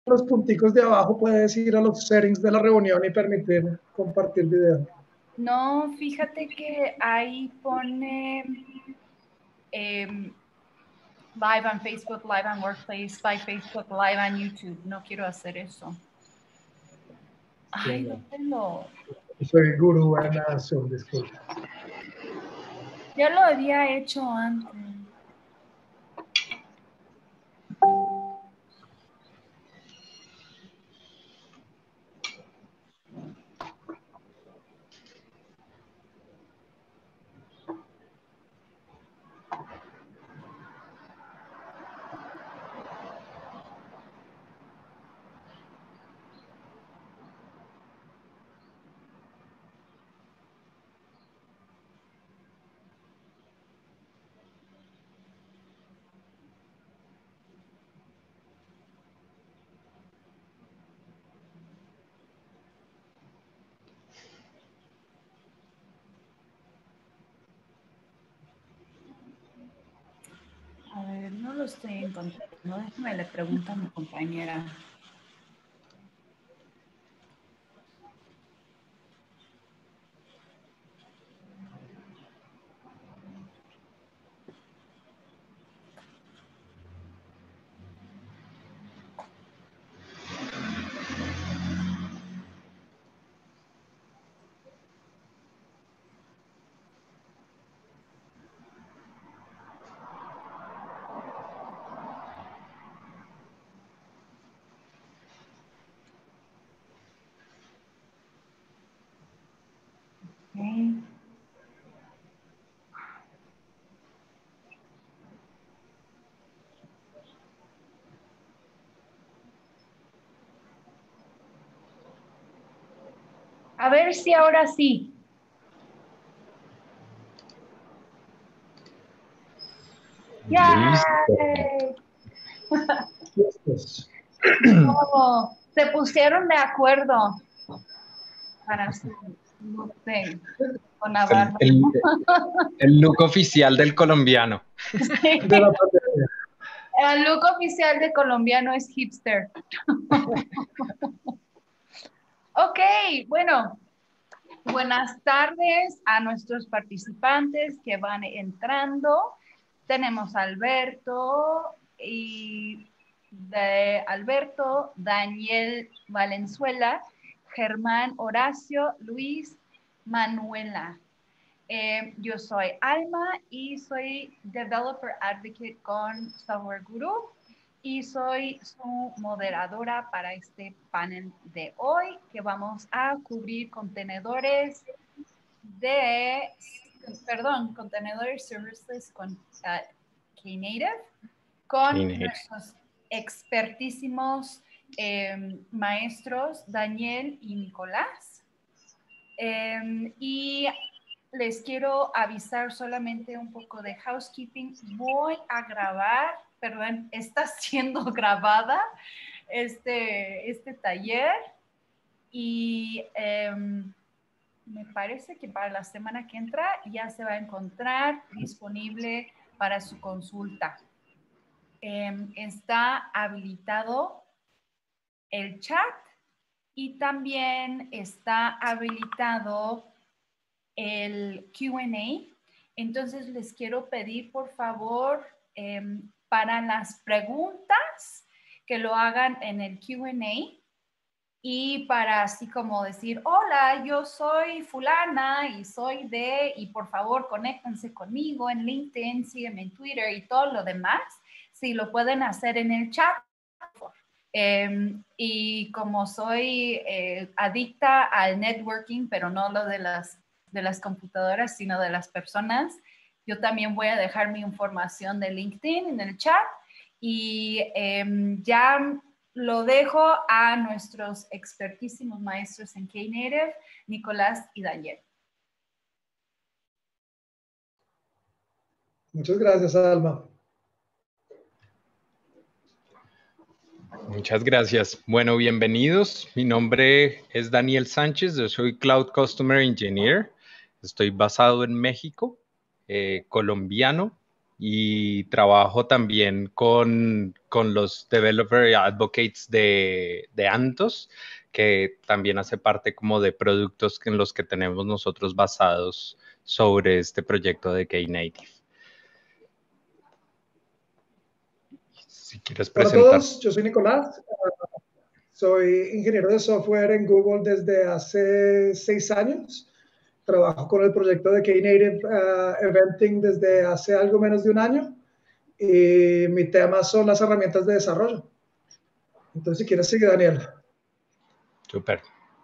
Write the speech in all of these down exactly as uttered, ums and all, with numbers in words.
los punticos de abajo puedes ir a los settings de la reunión y permitir compartir video. No, fíjate que ahí pone eh, live on Facebook, live on Workplace, by Facebook, live on YouTube. No quiero hacer eso. Ay, no tengo. Soy gurú en Zoom, disculpa. Ya lo había hecho antes. A ver, no lo estoy encontrando. Déjame le pregunto a mi compañera. Okay. A ver si ahora sí. ¡Ya! No, se pusieron de acuerdo para su, no sé, con la barba. El, el, el look oficial del colombiano. Sí. El look oficial de colombiano es hipster. Ok, bueno, buenas tardes a nuestros participantes que van entrando. Tenemos a Alberto y de Alberto, Daniel Valenzuela, Germán Horacio, Luis, Manuela. Eh, yo soy Alma y soy Developer Advocate con Software Guru y soy su moderadora para este panel de hoy, que vamos a cubrir contenedores de, perdón, contenedores serverless con uh, Knative, con Knative. Nuestros expertísimos eh, maestros Daniel y Nicolás. Eh, y les quiero avisar solamente un poco de housekeeping. Voy a grabar, perdón, está siendo grabada este, este taller y eh, me parece que para la semana que entra ya se va a encontrar disponible para su consulta. Eh, está habilitado el chat y también está habilitado el Q and A. Entonces les quiero pedir por favor eh, para las preguntas que lo hagan en el Q and A y para así como decir, hola, yo soy fulana y soy de, y por favor conéctense conmigo en LinkedIn, sígueme en Twitter y todo lo demás, si lo pueden hacer en el chat, por favor. Eh, y como soy eh, adicta al networking, pero no lo de las de las computadoras, sino de las personas. Yo también voy a dejar mi información de LinkedIn en el chat y eh, ya lo dejo a nuestros expertísimos maestros en Knative, Nicolás y Daniel. Muchas gracias, Alma. Muchas gracias. Bueno, bienvenidos. Mi nombre es Daniel Sánchez, yo soy Cloud Customer Engineer. Estoy basado en México, eh, colombiano, y trabajo también con, con los Developer Advocates de, de Anthos, que también hace parte como de productos en los que tenemos nosotros basados sobre este proyecto de Knative. Si quieres Hola a presentar. todos, yo soy Nicolás, uh, soy ingeniero de software en Google desde hace seis años. Trabajo con el proyecto de Knative uh, Eventing desde hace algo menos de un año y mi tema son las herramientas de desarrollo. Entonces, si quieres, sigue, Daniel. Súper.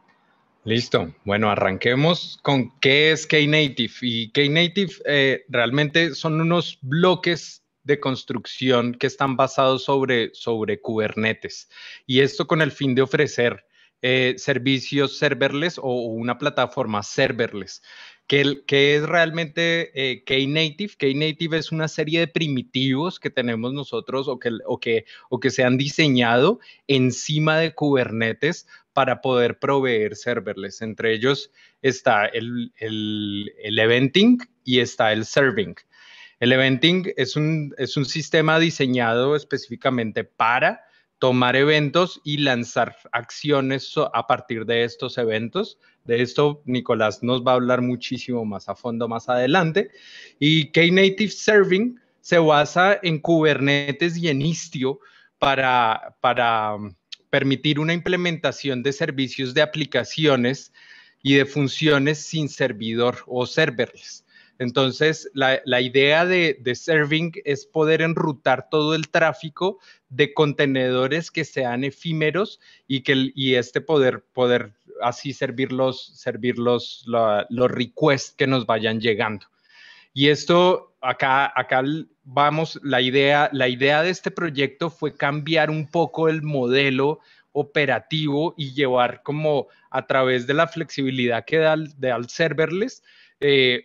Listo. Bueno, arranquemos con qué es Knative. Y Knative eh, realmente son unos bloques de construcción que están basados sobre, sobre Kubernetes. Y esto con el fin de ofrecer eh, servicios serverless o una plataforma serverless. ¿Qué, qué es realmente eh, Knative? Knative es una serie de primitivos que tenemos nosotros o que, o, que, o que se han diseñado encima de Kubernetes para poder proveer serverless. Entre ellos está el, el, el eventing y está el serving. El eventing es un, es un sistema diseñado específicamente para tomar eventos y lanzar acciones a partir de estos eventos. De esto Nicolás nos va a hablar muchísimo más a fondo más adelante. Y Knative Serving se basa en Kubernetes y en Istio para, para permitir una implementación de servicios de aplicaciones y de funciones sin servidor o serverless. Entonces, la, la idea de, de Serving es poder enrutar todo el tráfico de contenedores que sean efímeros y, que, y este poder, poder así servir los, servir los, la, los requests que nos vayan llegando. Y esto, acá, acá vamos, la idea, la idea de este proyecto fue cambiar un poco el modelo operativo y llevar como a través de la flexibilidad que da, da al serverless, eh,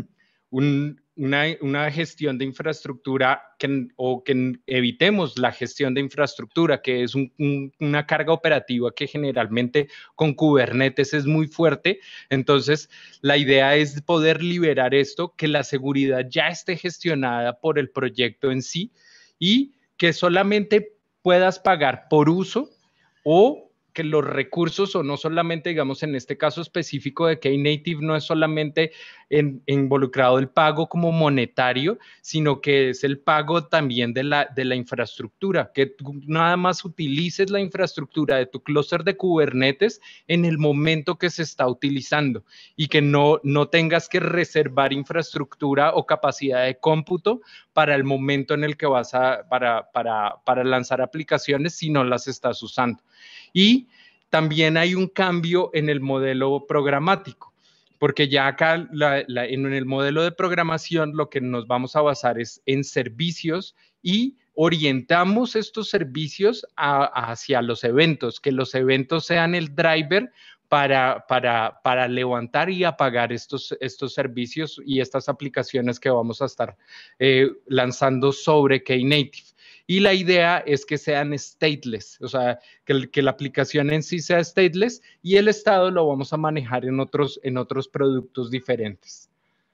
un, una, una gestión de infraestructura que, o que evitemos la gestión de infraestructura, que es un, un, una carga operativa que generalmente con Kubernetes es muy fuerte. Entonces, la idea es poder liberar esto, que la seguridad ya esté gestionada por el proyecto en sí y que solamente puedas pagar por uso o que los recursos, o no solamente, digamos, en este caso específico de Knative, no es solamente en, involucrado el pago como monetario, sino que es el pago también de la, de la infraestructura, que tú nada más utilices la infraestructura de tu clúster de Kubernetes en el momento que se está utilizando y que no, no tengas que reservar infraestructura o capacidad de cómputo para el momento en el que vas a, para, para, para lanzar aplicaciones si no las estás usando. Y también hay un cambio en el modelo programático, porque ya acá la, la, en el modelo de programación lo que nos vamos a basar es en servicios y orientamos estos servicios a, hacia los eventos, que los eventos sean el driver para, para, para levantar y apagar estos, estos servicios y estas aplicaciones que vamos a estar eh, lanzando sobre Knative. Y la idea es que sean stateless, o sea, que, que la aplicación en sí sea stateless y el estado lo vamos a manejar en otros, en otros productos diferentes.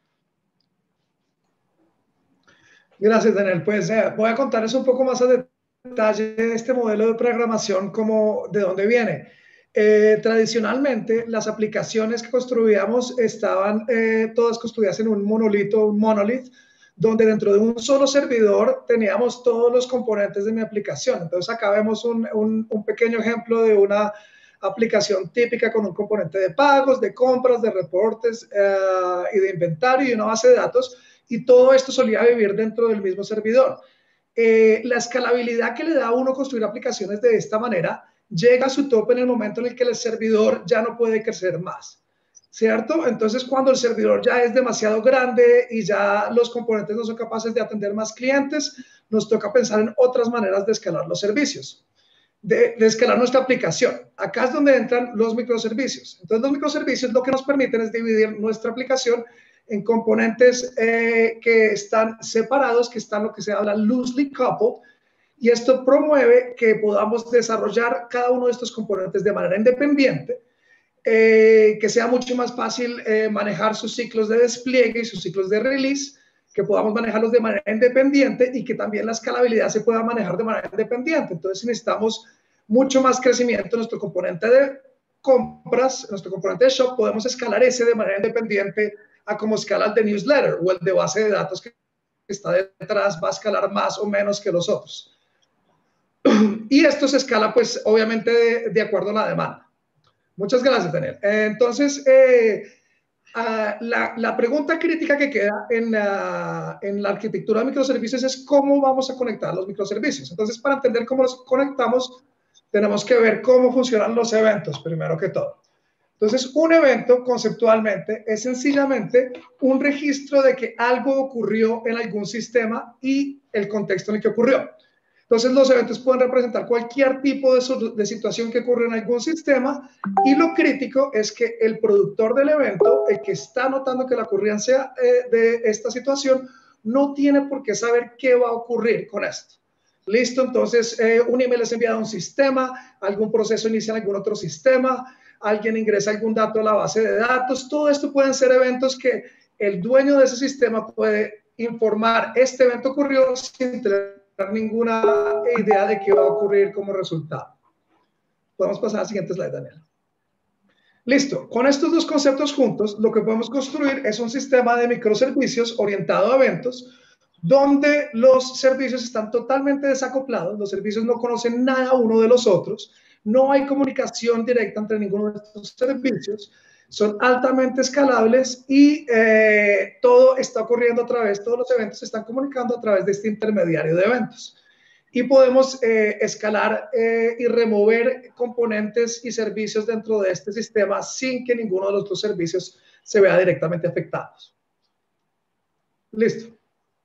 Gracias, Daniel. Pues eh, voy a contarles un poco más a detalle de este modelo de programación, como de dónde viene. Eh, tradicionalmente, las aplicaciones que construíamos estaban eh, todas construidas en un monolito, un monolith, donde dentro de un solo servidor teníamos todos los componentes de mi aplicación. Entonces acá vemos un, un, un pequeño ejemplo de una aplicación típica con un componente de pagos, de compras, de reportes uh, y de inventario y una base de datos, y todo esto solía vivir dentro del mismo servidor. Eh, la escalabilidad que le da a uno construir aplicaciones de esta manera llega a su tope en el momento en el que el servidor ya no puede crecer más. ¿Cierto? Entonces, cuando el servidor ya es demasiado grande y ya los componentes no son capaces de atender más clientes, nos toca pensar en otras maneras de escalar los servicios, de, de escalar nuestra aplicación. Acá es donde entran los microservicios. Entonces, los microservicios lo que nos permiten es dividir nuestra aplicación en componentes eh, que están separados, que están lo que se habla loosely coupled, y esto promueve que podamos desarrollar cada uno de estos componentes de manera independiente, Eh, que sea mucho más fácil eh, manejar sus ciclos de despliegue y sus ciclos de release que podamos manejarlos de manera independiente y que también la escalabilidad se pueda manejar de manera independiente. Entonces, si necesitamos mucho más crecimiento en nuestro componente de compras, nuestro componente de shop, podemos escalar ese de manera independiente a como escala el de newsletter o el de base de datos que está detrás, va a escalar más o menos que los otros. Y esto se escala, pues, obviamente, de, de acuerdo a la demanda. Muchas gracias, Daniel. Entonces, eh, uh, la, la pregunta crítica que queda en, uh, en la arquitectura de microservicios es cómo vamos a conectar los microservicios. Entonces, para entender cómo los conectamos, tenemos que ver cómo funcionan los eventos, primero que todo. Entonces, un evento, conceptualmente, es sencillamente un registro de que algo ocurrió en algún sistema y el contexto en el que ocurrió. Entonces, los eventos pueden representar cualquier tipo de, de situación que ocurre en algún sistema y lo crítico es que el productor del evento, el que está notando que la ocurrencia eh, de esta situación, no tiene por qué saber qué va a ocurrir con esto. Listo, entonces eh, un email es enviado a un sistema, algún proceso inicia en algún otro sistema, alguien ingresa algún dato a la base de datos, todo esto pueden ser eventos que el dueño de ese sistema puede informar, este evento ocurrió sin tener ninguna idea de qué va a ocurrir como resultado. Podemos pasar al siguiente slide, Daniel. Listo, con estos dos conceptos juntos, lo que podemos construir es un sistema de microservicios orientado a eventos, donde los servicios están totalmente desacoplados, los servicios no conocen nada uno de los otros, no hay comunicación directa entre ninguno de estos servicios, son altamente escalables y eh, todo está ocurriendo a través, todos los eventos se están comunicando a través de este intermediario de eventos. Y podemos eh, escalar eh, y remover componentes y servicios dentro de este sistema sin que ninguno de los otros servicios se vea directamente afectados. Listo.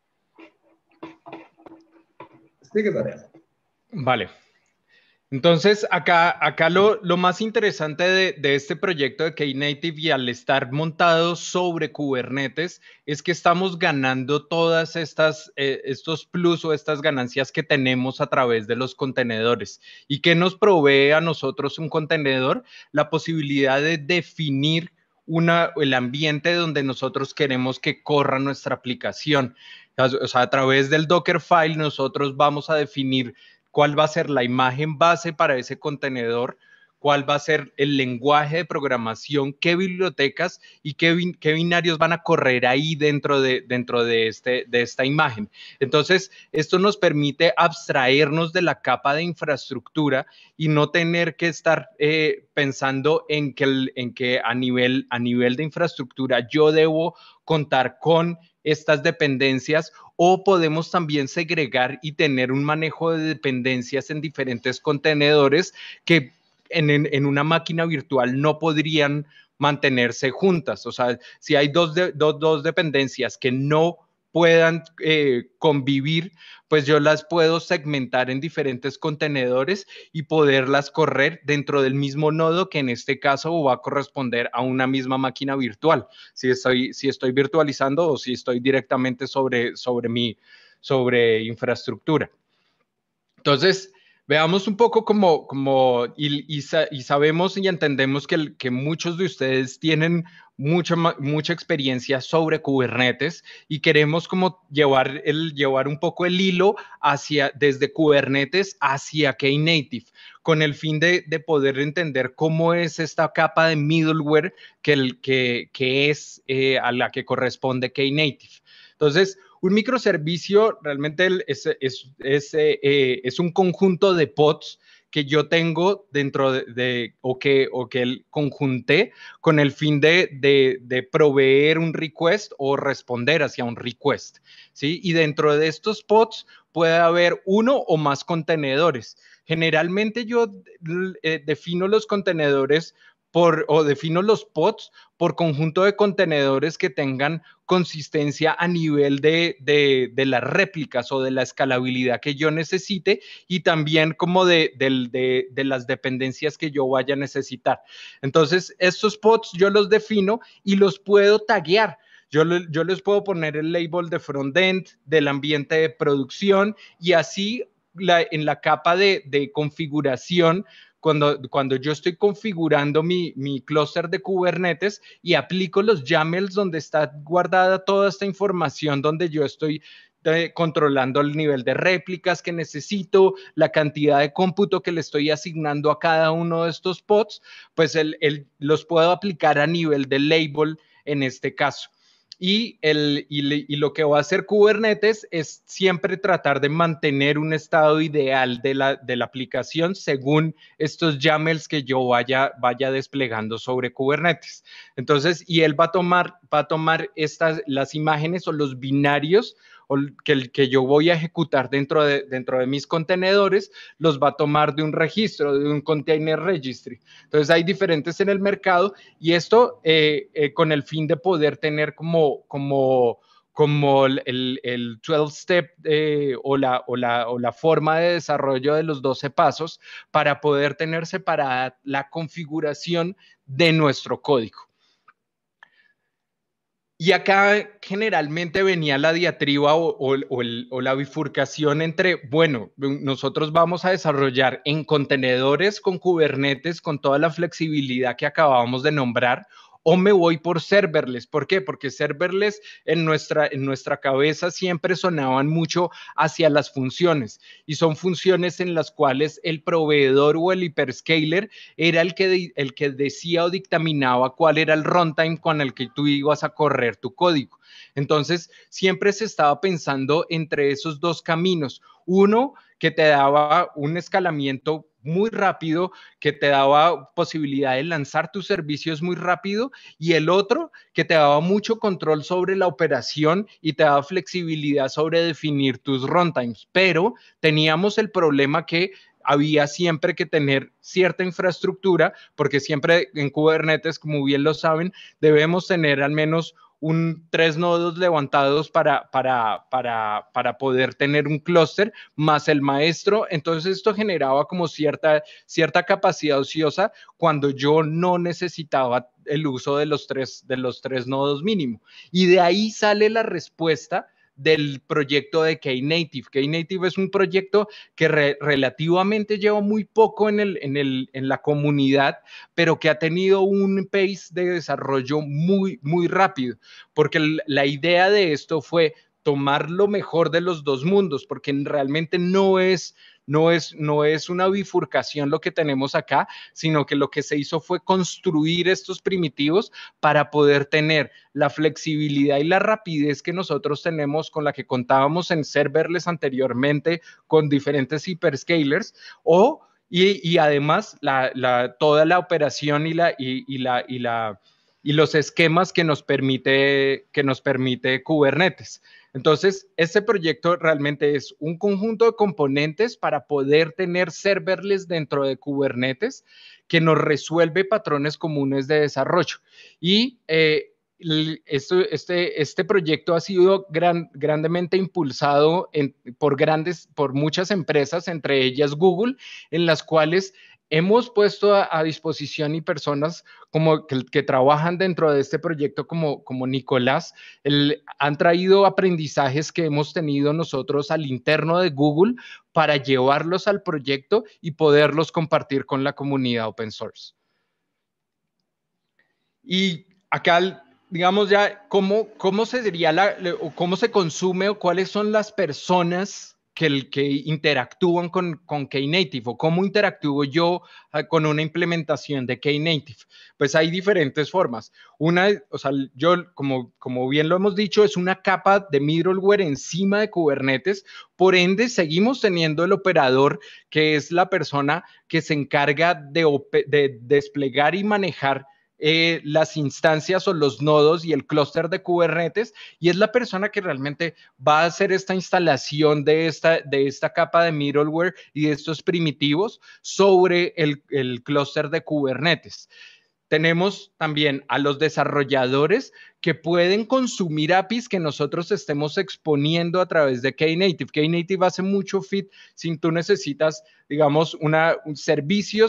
Sigue, Daniel. Vale. Entonces, acá, acá lo, lo más interesante de, de este proyecto de Knative y al estar montado sobre Kubernetes es que estamos ganando todas estas eh, estos plus o estas ganancias que tenemos a través de los contenedores. ¿Y qué nos provee a nosotros un contenedor? La posibilidad de definir una, el ambiente donde nosotros queremos que corra nuestra aplicación. O sea, a través del Dockerfile nosotros vamos a definir cuál va a ser la imagen base para ese contenedor, cuál va a ser el lenguaje de programación, qué bibliotecas y qué, bin, qué binarios van a correr ahí dentro, de, dentro de, este, de esta imagen. Entonces, esto nos permite abstraernos de la capa de infraestructura y no tener que estar eh, pensando en que, el, en que a, nivel, a nivel de infraestructura yo debo contar con estas dependencias o podemos también segregar y tener un manejo de dependencias en diferentes contenedores que en, en, en una máquina virtual no podrían mantenerse juntas. O sea, si hay dos, de, dos, dos dependencias que no puedan eh, convivir, pues yo las puedo segmentar en diferentes contenedores y poderlas correr dentro del mismo nodo que en este caso va a corresponder a una misma máquina virtual, si estoy, si estoy virtualizando o si estoy directamente sobre, sobre mi sobre infraestructura. Entonces, veamos un poco como, como y, y, y sabemos y entendemos que, el, que muchos de ustedes tienen mucha, mucha experiencia sobre Kubernetes y queremos como llevar, el, llevar un poco el hilo hacia, desde Kubernetes hacia Knative, con el fin de, de poder entender cómo es esta capa de middleware que, el, que, que es eh, a la que corresponde Knative. Entonces, un microservicio realmente es, es, es, eh, es un conjunto de pods que yo tengo dentro de, de o, que, o que el conjunté con el fin de, de, de proveer un request o responder hacia un request, ¿sí? Y dentro de estos pods puede haber uno o más contenedores. Generalmente yo eh, defino los contenedores por, o defino los pods por conjunto de contenedores que tengan consistencia a nivel de, de, de las réplicas o de la escalabilidad que yo necesite y también como de, de, de, de las dependencias que yo vaya a necesitar. Entonces, estos pods yo los defino y los puedo taguear. Yo, yo les puedo poner el label de frontend, del ambiente de producción y así la, en la capa de, de configuración cuando, cuando yo estoy configurando mi, mi clúster de Kubernetes y aplico los YAMLs donde está guardada toda esta información, donde yo estoy de, controlando el nivel de réplicas que necesito, la cantidad de cómputo que le estoy asignando a cada uno de estos pods, pues el, el, los puedo aplicar a nivel de label en este caso. Y, el, y, y lo que va a hacer Kubernetes es siempre tratar de mantener un estado ideal de la, de la aplicación según estos YAMLs que yo vaya, vaya desplegando sobre Kubernetes. Entonces, y él va a tomar, va a tomar estas, las imágenes o los binarios que, que yo voy a ejecutar dentro de, dentro de mis contenedores, los va a tomar de un registro, de un container registry. Entonces hay diferentes en el mercado y esto eh, eh, con el fin de poder tener como, como, como el, el doce step eh, o, la, o, la, o la forma de desarrollo de los doce pasos para poder tener separada la configuración de nuestro código. Y acá generalmente venía la diatriba o, o, o, el, o la bifurcación entre, bueno, nosotros vamos a desarrollar en contenedores con Kubernetes con toda la flexibilidad que acabamos de nombrar, o me voy por serverless. ¿Por qué? Porque serverless en nuestra, en nuestra cabeza siempre sonaban mucho hacia las funciones y son funciones en las cuales el proveedor o el hyperscaler era el que, el que decía o dictaminaba cuál era el runtime con el que tú ibas a correr tu código. Entonces, siempre se estaba pensando entre esos dos caminos. Uno, que te daba un escalamiento muy rápido, que te daba posibilidad de lanzar tus servicios muy rápido, y el otro que te daba mucho control sobre la operación y te daba flexibilidad sobre definir tus runtimes. Pero teníamos el problema que había siempre que tener cierta infraestructura, porque siempre en Kubernetes, como bien lo saben, debemos tener al menos un, tres nodos levantados para, para, para, para poder tener un clúster más el maestro. Entonces esto generaba como cierta, cierta capacidad ociosa cuando yo no necesitaba el uso de los tres, de los tres nodos mínimo. Y de ahí sale la respuesta del proyecto de Knative. Knative es un proyecto que re, relativamente lleva muy poco en, el, en, el, en la comunidad, pero que ha tenido un pace de desarrollo muy, muy rápido, porque la idea de esto fue tomar lo mejor de los dos mundos, porque realmente no es, no es, no es una bifurcación lo que tenemos acá, sino que lo que se hizo fue construir estos primitivos para poder tener la flexibilidad y la rapidez que nosotros tenemos con la que contábamos en serverless anteriormente con diferentes hyperscalers, o y, y además la, la, toda la operación y la, y, y la, y la y los esquemas que nos permite, que nos permite Kubernetes. Entonces, este proyecto realmente es un conjunto de componentes para poder tener serverless dentro de Kubernetes que nos resuelve patrones comunes de desarrollo. Y eh, esto, este, este proyecto ha sido gran, grandemente impulsado en, por, grandes, por muchas empresas, entre ellas Google, en las cuales hemos puesto a, a disposición y personas como que, que trabajan dentro de este proyecto como, como Nicolás, el, han traído aprendizajes que hemos tenido nosotros al interno de Google para llevarlos al proyecto y poderlos compartir con la comunidad open source. Y acá, digamos ya, ¿cómo, cómo se diría la, cómo se consume o cuáles son las personas que, el, que interactúan con, con Knative o cómo interactúo yo con una implementación de Knative? Pues hay diferentes formas. Una, o sea, yo, como, como bien lo hemos dicho, es una capa de middleware encima de Kubernetes. Por ende, seguimos teniendo el operador, que es la persona que se encarga de, de desplegar y manejar Eh, las instancias o los nodos y el clúster de Kubernetes, y es la persona que realmente va a hacer esta instalación de esta, de esta capa de middleware y de estos primitivos sobre el, el clúster de Kubernetes. Tenemos también a los desarrolladores que pueden consumir A P Is que nosotros estemos exponiendo a través de Knative. Knative hace mucho fit sin tú necesitas, digamos, una, un, servicios que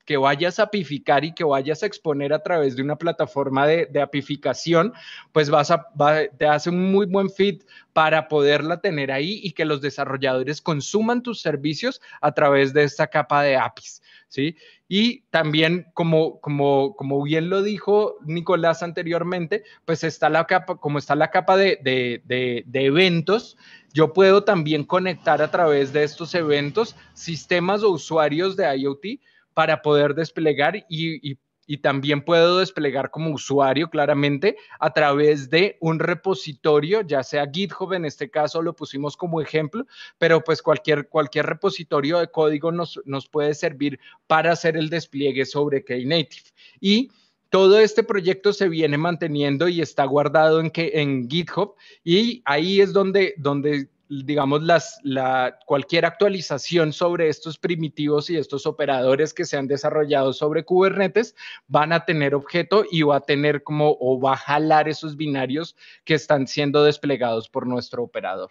que vayas a apificar y que vayas a exponer a través de una plataforma de, de apificación, pues vas a, va, te hace un muy buen fit para poderla tener ahí y que los desarrolladores consuman tus servicios a través de esta capa de A P Is, ¿sí? Y también, como, como, como bien lo dijo Nicolás anteriormente, pues está la capa, como está la capa de, de, de, de eventos, yo puedo también conectar a través de estos eventos sistemas o usuarios de IoT para poder desplegar y, y, y también puedo desplegar como usuario claramente a través de un repositorio, ya sea GitHub, en este caso lo pusimos como ejemplo, pero pues cualquier, cualquier repositorio de código nos, nos puede servir para hacer el despliegue sobre Knative. Y todo este proyecto se viene manteniendo y está guardado en, que, en GitHub, y ahí es donde, donde digamos, las, la, cualquier actualización sobre estos primitivos y estos operadores que se han desarrollado sobre Kubernetes van a tener objeto y va a tener como, o va a jalar esos binarios que están siendo desplegados por nuestro operador.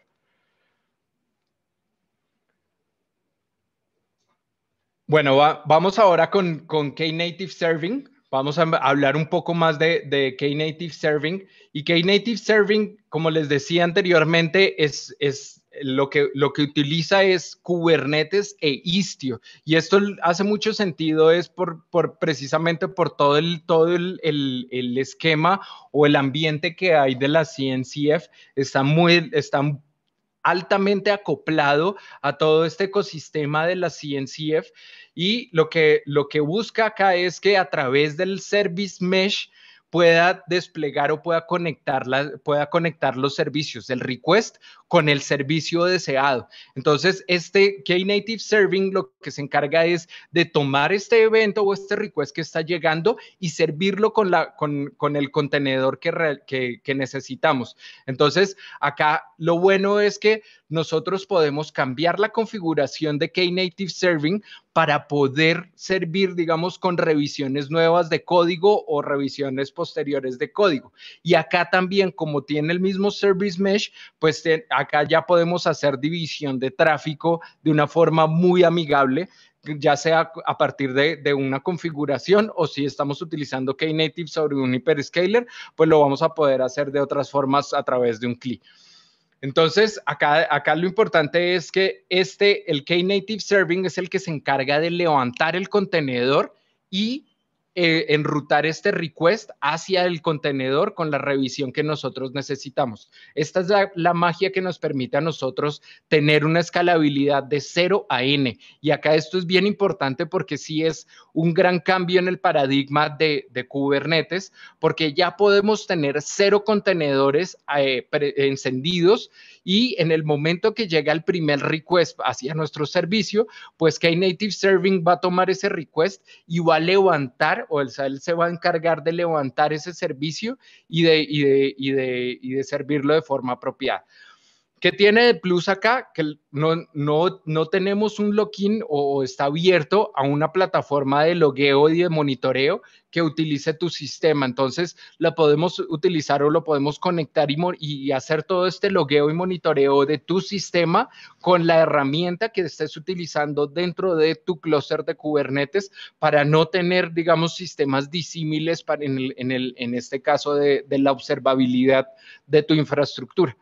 Bueno, va, vamos ahora con, con Knative Serving. Vamos a hablar un poco más de, de Knative Serving. Y Knative Serving, como les decía anteriormente, es, es lo, que, lo que utiliza es Kubernetes e Istio. Y esto hace mucho sentido, es por, por precisamente por todo, el, todo el, el, el esquema o el ambiente que hay de la C N C F. Está muy... Está altamente acoplado a todo este ecosistema de la C N C F, y lo que, lo que busca acá es que a través del Service Mesh pueda desplegar o pueda conectar, la, pueda conectar los servicios, el request con el servicio deseado. Entonces, este Knative Serving lo que se encarga es de tomar este evento o este request que está llegando y servirlo con, la, con, con el contenedor que, re, que, que necesitamos. Entonces, acá lo bueno es que nosotros podemos cambiar la configuración de Knative Serving para poder servir, digamos, con revisiones nuevas de código o revisiones posteriores de código. Y acá también, como tiene el mismo Service Mesh, pues te, acá ya podemos hacer división de tráfico de una forma muy amigable, ya sea a partir de, de una configuración, o si estamos utilizando Knative sobre un hyperscaler, pues lo vamos a poder hacer de otras formas a través de un C L I. Entonces, acá, acá lo importante es que este, el Knative Serving es el que se encarga de levantar el contenedor y eh, enrutar este request hacia el contenedor con la revisión que nosotros necesitamos. Esta es la, la magia que nos permite a nosotros tener una escalabilidad de cero a n. Y acá esto es bien importante porque sí es un gran cambio en el paradigma de, de Kubernetes, porque ya podemos tener cero contenedores eh, pre, encendidos, y en el momento que llega el primer request hacia nuestro servicio, pues Knative Serving va a tomar ese request y va a levantar, o él, él se va a encargar de levantar ese servicio y de, y de, y de, y de servirlo de forma apropiada. ¿Qué tiene de plus acá? Que no, no, no tenemos un login o está abierto a una plataforma de logueo y de monitoreo que utilice tu sistema. Entonces, lo podemos utilizar o lo podemos conectar y, y hacer todo este logueo y monitoreo de tu sistema con la herramienta que estés utilizando dentro de tu clúster de Kubernetes, para no tener, digamos, sistemas disímiles para en, el, en, el, en este caso de, de la observabilidad de tu infraestructura.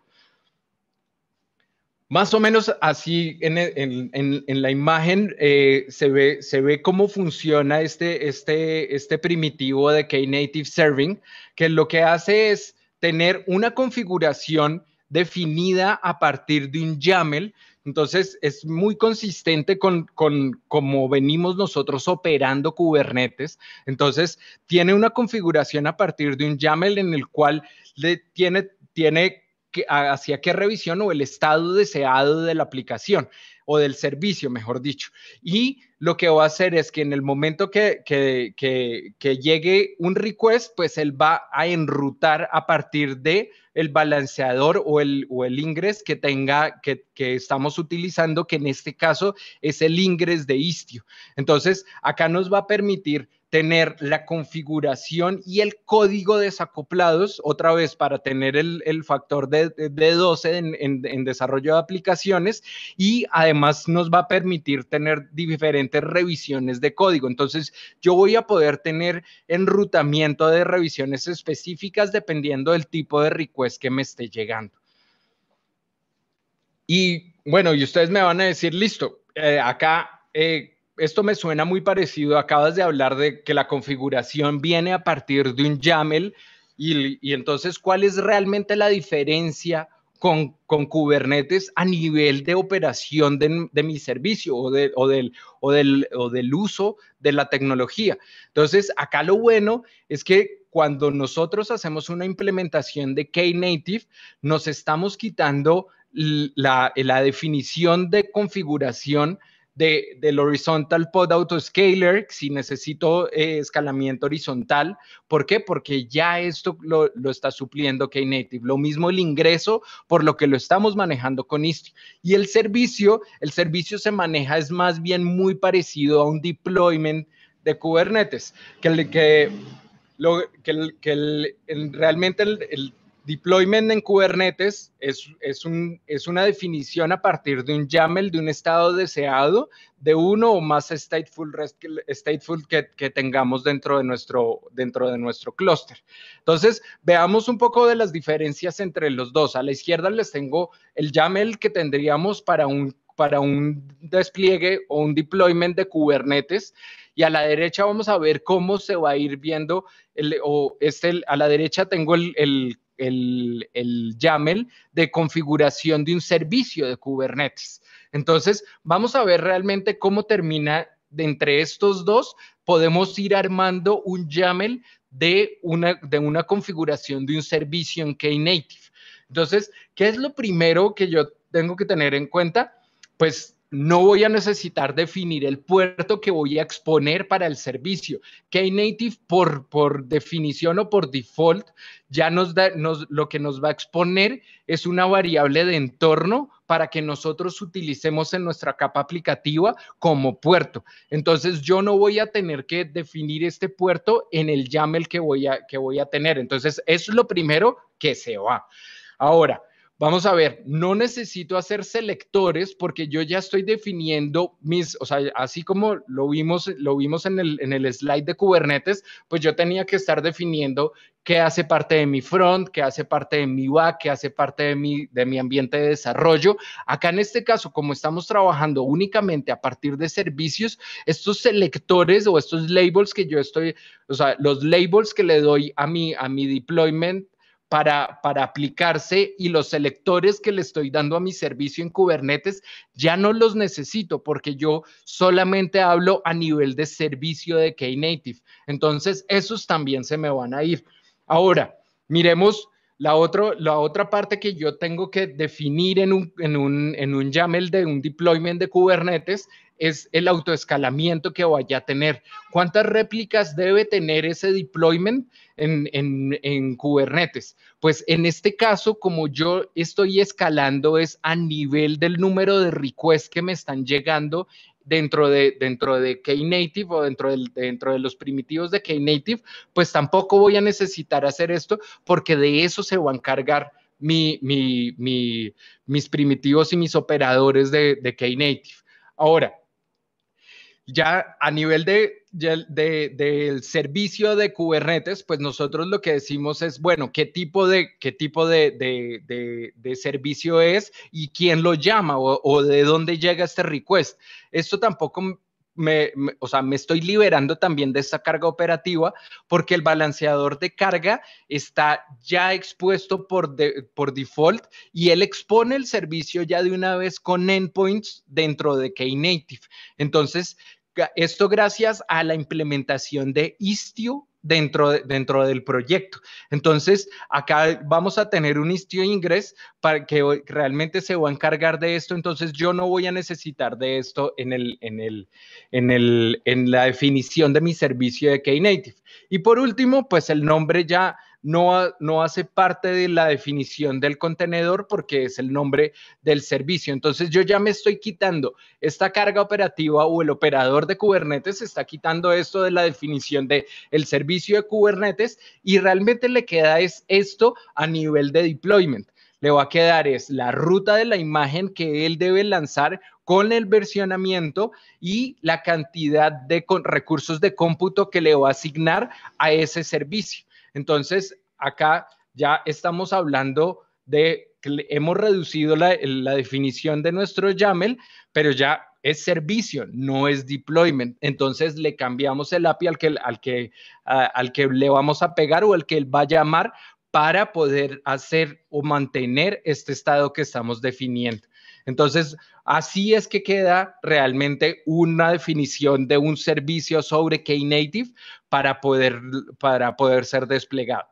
Más o menos así en, en, en, en la imagen eh, se, ve, se ve cómo funciona este, este, este primitivo de Knative Serving, que lo que hace es tener una configuración definida a partir de un YAML. Entonces es muy consistente con, con cómo venimos nosotros operando Kubernetes. Entonces tiene una configuración a partir de un YAML en el cual le tiene, tiene hacia qué revisión o el estado deseado de la aplicación o del servicio, mejor dicho. Y lo que va a hacer es que en el momento que, que, que, que llegue un request, pues él va a enrutar a partir de el balanceador o el, o el ingress que tenga, que, que estamos utilizando, que en este caso es el ingress de Istio. Entonces, acá nos va a permitir tener la configuración y el código desacoplados, otra vez para tener el, el factor de, de doce en, en, en desarrollo de aplicaciones, y además nos va a permitir tener diferentes revisiones de código. Entonces, yo voy a poder tener enrutamiento de revisiones específicas dependiendo del tipo de request que me esté llegando. Y bueno, y ustedes me van a decir, listo, eh, acá... Eh, esto me suena muy parecido. Acabas de hablar de que la configuración viene a partir de un YAML y, y entonces, ¿cuál es realmente la diferencia con, con Kubernetes a nivel de operación de, de mi servicio o, de, o, del, o, del, o del uso de la tecnología? Entonces, acá lo bueno es que cuando nosotros hacemos una implementación de Knative, nos estamos quitando la, la definición de configuración De, del horizontal pod autoscaler, si necesito eh, escalamiento horizontal. ¿Por qué? Porque ya esto lo, lo está supliendo Knative. Lo mismo el ingreso, por lo que lo estamos manejando con Istio. Y el servicio, el servicio se maneja, es más bien muy parecido a un deployment de Kubernetes, que, el, que, lo, que, el, que el, el, realmente el, el deployment en Kubernetes es, es, un, es una definición a partir de un YAML, de un estado deseado, de uno o más stateful, stateful que, que tengamos dentro de, nuestro, dentro de nuestro clúster. Entonces, veamos un poco de las diferencias entre los dos. A la izquierda les tengo el YAML que tendríamos para un, para un despliegue o un deployment de Kubernetes, y a la derecha vamos a ver cómo se va a ir viendo, el, o este, a la derecha tengo el, el El, el YAML de configuración de un servicio de Kubernetes. Entonces, vamos a ver realmente cómo termina de entre estos dos. Podemos ir armando un YAML de una, de una configuración de un servicio en Knative. Entonces, ¿qué es lo primero que yo tengo que tener en cuenta? Pues no voy a necesitar definir el puerto que voy a exponer para el servicio. Knative, por, por definición o por default, ya nos da, nos, lo que nos va a exponer es una variable de entorno para que nosotros utilicemos en nuestra capa aplicativa como puerto. Entonces, yo no voy a tener que definir este puerto en el YAML que voy a, que voy a tener. Entonces, eso es lo primero que se va. Ahora, vamos a ver, no necesito hacer selectores porque yo ya estoy definiendo mis, o sea, así como lo vimos, lo vimos en el, en el slide de Kubernetes, pues yo tenía que estar definiendo qué hace parte de mi front, qué hace parte de mi back, qué hace parte de mi, de mi ambiente de desarrollo. Acá en este caso, como estamos trabajando únicamente a partir de servicios, estos selectores o estos labels que yo estoy, o sea, los labels que le doy a mi, a mi deployment, Para, para aplicarse, y los selectores que le estoy dando a mi servicio en Kubernetes ya no los necesito porque yo solamente hablo a nivel de servicio de Knative. Entonces, esos también se me van a ir. Ahora, miremos la, otro, la otra parte que yo tengo que definir en un, en, un, en un YAML de un deployment de Kubernetes es el autoescalamiento que vaya a tener. ¿Cuántas réplicas debe tener ese deployment en, en, en Kubernetes? Pues en este caso, como yo estoy escalando es a nivel del número de requests que me están llegando dentro de, dentro de Knative o dentro, del, dentro de los primitivos de Knative, pues tampoco voy a necesitar hacer esto porque de eso se va a encargar mi, mi, mi, mis primitivos y mis operadores de, de Knative. Ahora, ya a nivel de, de, de, del servicio de Kubernetes, pues nosotros lo que decimos es, bueno, ¿qué tipo de, qué tipo de, de, de, de servicio es y quién lo llama o, o de dónde llega este request? Esto tampoco me, me, o sea, me estoy liberando también de esta carga operativa porque el balanceador de carga está ya expuesto por, de, por default y él expone el servicio ya de una vez con endpoints dentro de Knative. Entonces, esto gracias a la implementación de Istio dentro, de, dentro del proyecto. Entonces, acá vamos a tener un Istio Ingress para que realmente se va a encargar de esto. Entonces, yo no voy a necesitar de esto en, el, en, el, en, el, en la definición de mi servicio de Knative. Y por último, pues el nombre ya no, no hace parte de la definición del contenedor porque es el nombre del servicio. Entonces yo ya me estoy quitando esta carga operativa, o el operador de Kubernetes está quitando esto de la definición del servicio de Kubernetes, y realmente le queda es esto a nivel de deployment. Le va a quedar es la ruta de la imagen que él debe lanzar con el versionamiento y la cantidad de recursos de cómputo que le va a asignar a ese servicio. Entonces, acá ya estamos hablando de que hemos reducido la, la definición de nuestro YAML, pero ya es servicio, no es deployment. Entonces, le cambiamos el A P I al que, al que, a, al que le vamos a pegar o al que él va a llamar para poder hacer o mantener este estado que estamos definiendo. Entonces, así es que queda realmente una definición de un servicio sobre Knative para poder, para poder ser desplegado.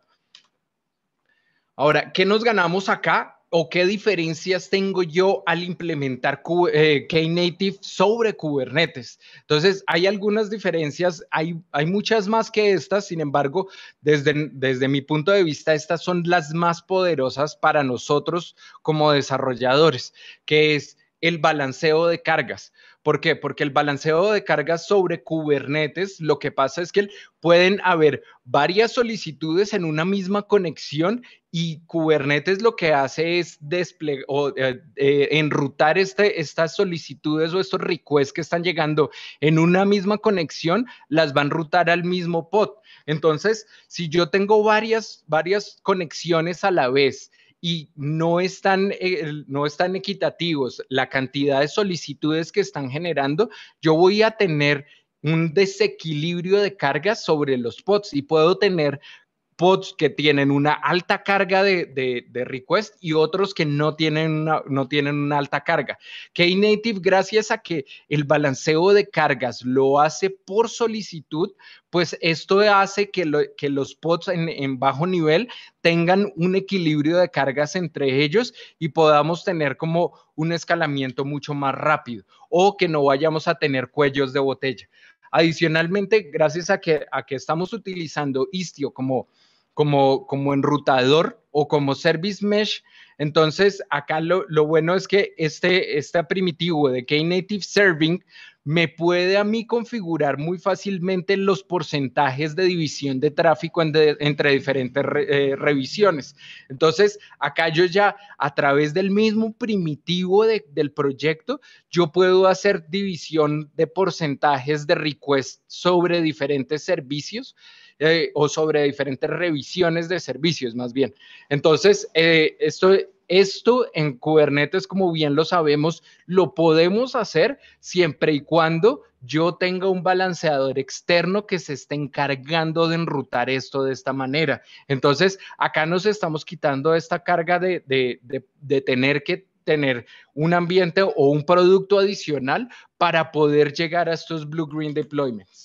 Ahora, ¿qué nos ganamos acá? ¿O qué diferencias tengo yo al implementar eh, Knative sobre Kubernetes? Entonces, hay algunas diferencias, hay, hay muchas más que estas, sin embargo, desde, desde mi punto de vista, estas son las más poderosas para nosotros como desarrolladores, que es el balanceo de cargas. ¿Por qué? Porque el balanceo de cargas sobre Kubernetes, lo que pasa es que pueden haber varias solicitudes en una misma conexión, y Kubernetes lo que hace es desplegar o eh, eh, enrutar este, estas solicitudes o estos requests que están llegando en una misma conexión, las van a enrutar al mismo pod. Entonces, si yo tengo varias, varias conexiones a la vez y no están, eh, no están equitativos la cantidad de solicitudes que están generando, yo voy a tener un desequilibrio de cargas sobre los pods, y puedo tener pods que tienen una alta carga de, de, de request y otros que no tienen, una, no tienen una alta carga. Knative, gracias a que el balanceo de cargas lo hace por solicitud, pues esto hace que, lo, que los pods en, en bajo nivel tengan un equilibrio de cargas entre ellos y podamos tener como un escalamiento mucho más rápido, o que no vayamos a tener cuellos de botella. Adicionalmente, gracias a que, a que estamos utilizando Istio como Como, como enrutador o como service mesh, entonces acá lo, lo bueno es que este, este primitivo de Knative Serving me puede a mí configurar muy fácilmente los porcentajes de división de tráfico en de, entre diferentes re, eh, revisiones. Entonces, acá yo ya a través del mismo primitivo de, del proyecto, yo puedo hacer división de porcentajes de request sobre diferentes servicios, Eh, o sobre diferentes revisiones de servicios más bien. Entonces, eh, esto, esto en Kubernetes, como bien lo sabemos, lo podemos hacer siempre y cuando yo tenga un balanceador externo que se esté encargando de enrutar esto de esta manera. Entonces, acá nos estamos quitando esta carga de, de, de, de tener que tener un ambiente o un producto adicional para poder llegar a estos blue-green deployments.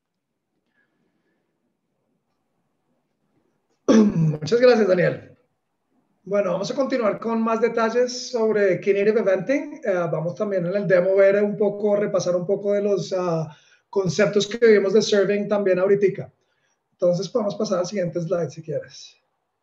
Muchas gracias, Daniel. Bueno, vamos a continuar con más detalles sobre Knative Eventing. Uh, vamos también en el demo a ver un poco, repasar un poco de los uh, conceptos que vimos de serving también ahorita. Entonces, podemos pasar al siguiente slide si quieres.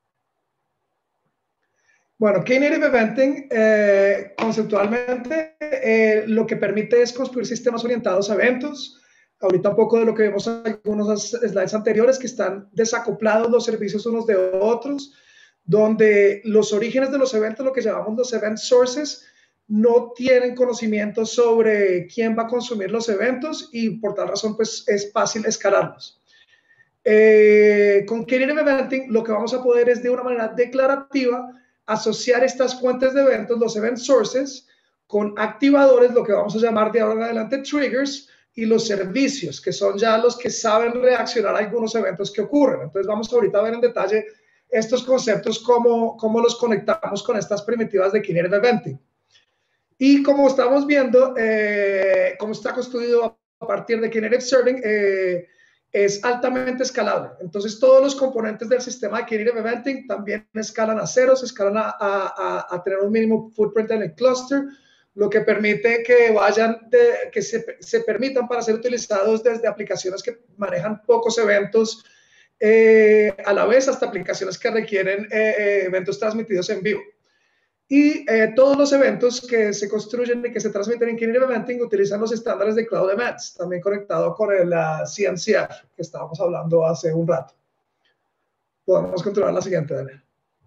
Bueno, Knative Eventing, eh, conceptualmente, eh, lo que permite es construir sistemas orientados a eventos. Ahorita un poco de lo que vimos en algunos slides anteriores, que están desacoplados los servicios unos de otros, donde los orígenes de los eventos, lo que llamamos los event sources, no tienen conocimiento sobre quién va a consumir los eventos, y por tal razón pues es fácil escalarlos. Eh, con Knative Eventing lo que vamos a poder es de una manera declarativa asociar estas fuentes de eventos, los event sources, con activadores, lo que vamos a llamar de ahora en adelante triggers, y los servicios, que son ya los que saben reaccionar a algunos eventos que ocurren. Entonces vamos ahorita a ver en detalle estos conceptos, cómo, cómo los conectamos con estas primitivas de Knative Eventing. Y como estamos viendo, eh, cómo está construido a partir de Knative Serving, eh, es altamente escalable. Entonces todos los componentes del sistema de Knative Eventing también escalan a ceros, escalan a, a, a tener un mínimo footprint en el cluster, lo que permite que vayan, de, que se, se permitan para ser utilizados desde aplicaciones que manejan pocos eventos eh, a la vez hasta aplicaciones que requieren eh, eventos transmitidos en vivo. Y eh, todos los eventos que se construyen y que se transmiten en Knative Eventing utilizan los estándares de Cloud Events, también conectado con el uh, C N C F, que estábamos hablando hace un rato. Podemos continuar la siguiente, Daniel.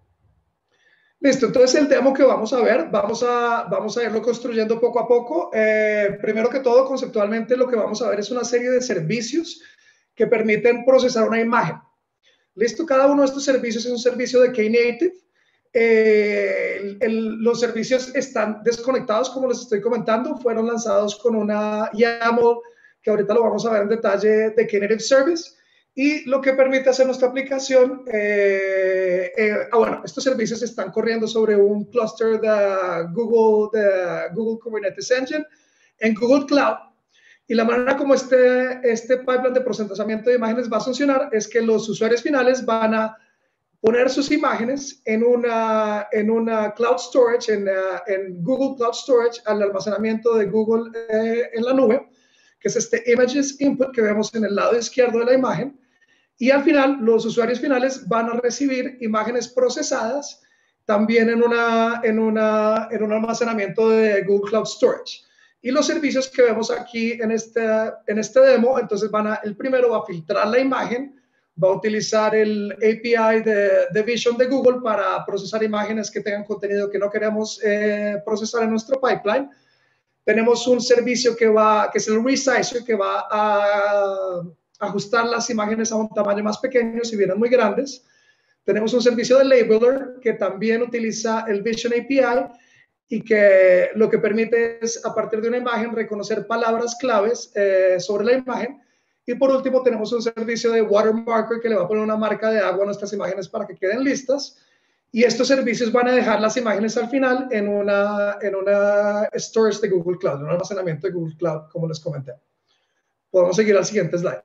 Listo, entonces el demo que vamos a ver, vamos a, vamos a irlo construyendo poco a poco. Eh, primero que todo, conceptualmente, lo que vamos a ver es una serie de servicios que permiten procesar una imagen. Listo, cada uno de estos servicios es un servicio de Knative. Eh, el, el, los servicios están desconectados, como les estoy comentando, fueron lanzados con una YAML que ahorita lo vamos a ver en detalle de Knative Service, y lo que permite hacer nuestra aplicación, eh, eh, ah, bueno, estos servicios están corriendo sobre un clúster de Google, de Google Kubernetes Engine en Google Cloud, y la manera como este, este pipeline de procesamiento de imágenes va a funcionar es que los usuarios finales van a poner sus imágenes en una, en una cloud storage, en, uh, en Google Cloud Storage, al almacenamiento de Google eh, en la nube, que es este Images Input que vemos en el lado izquierdo de la imagen. Y al final, los usuarios finales van a recibir imágenes procesadas también en, una, en, una, en un almacenamiento de Google Cloud Storage. Y los servicios que vemos aquí en este, en este demo, entonces van a, el primero va a filtrar la imagen, va a utilizar el A P I de, de Vision de Google para procesar imágenes que tengan contenido que no queremos eh, procesar en nuestro pipeline. Tenemos un servicio que, va, que es el Resizer, que va a ajustar las imágenes a un tamaño más pequeño si vienen muy grandes. Tenemos un servicio de Labeler que también utiliza el Vision A P I y que lo que permite es, a partir de una imagen, reconocer palabras claves eh, sobre la imagen. Y por último, tenemos un servicio de Watermarker que le va a poner una marca de agua a nuestras imágenes para que queden listas. Y estos servicios van a dejar las imágenes al final en una, en una storage de Google Cloud, en un almacenamiento de Google Cloud, como les comenté. Podemos seguir al siguiente slide.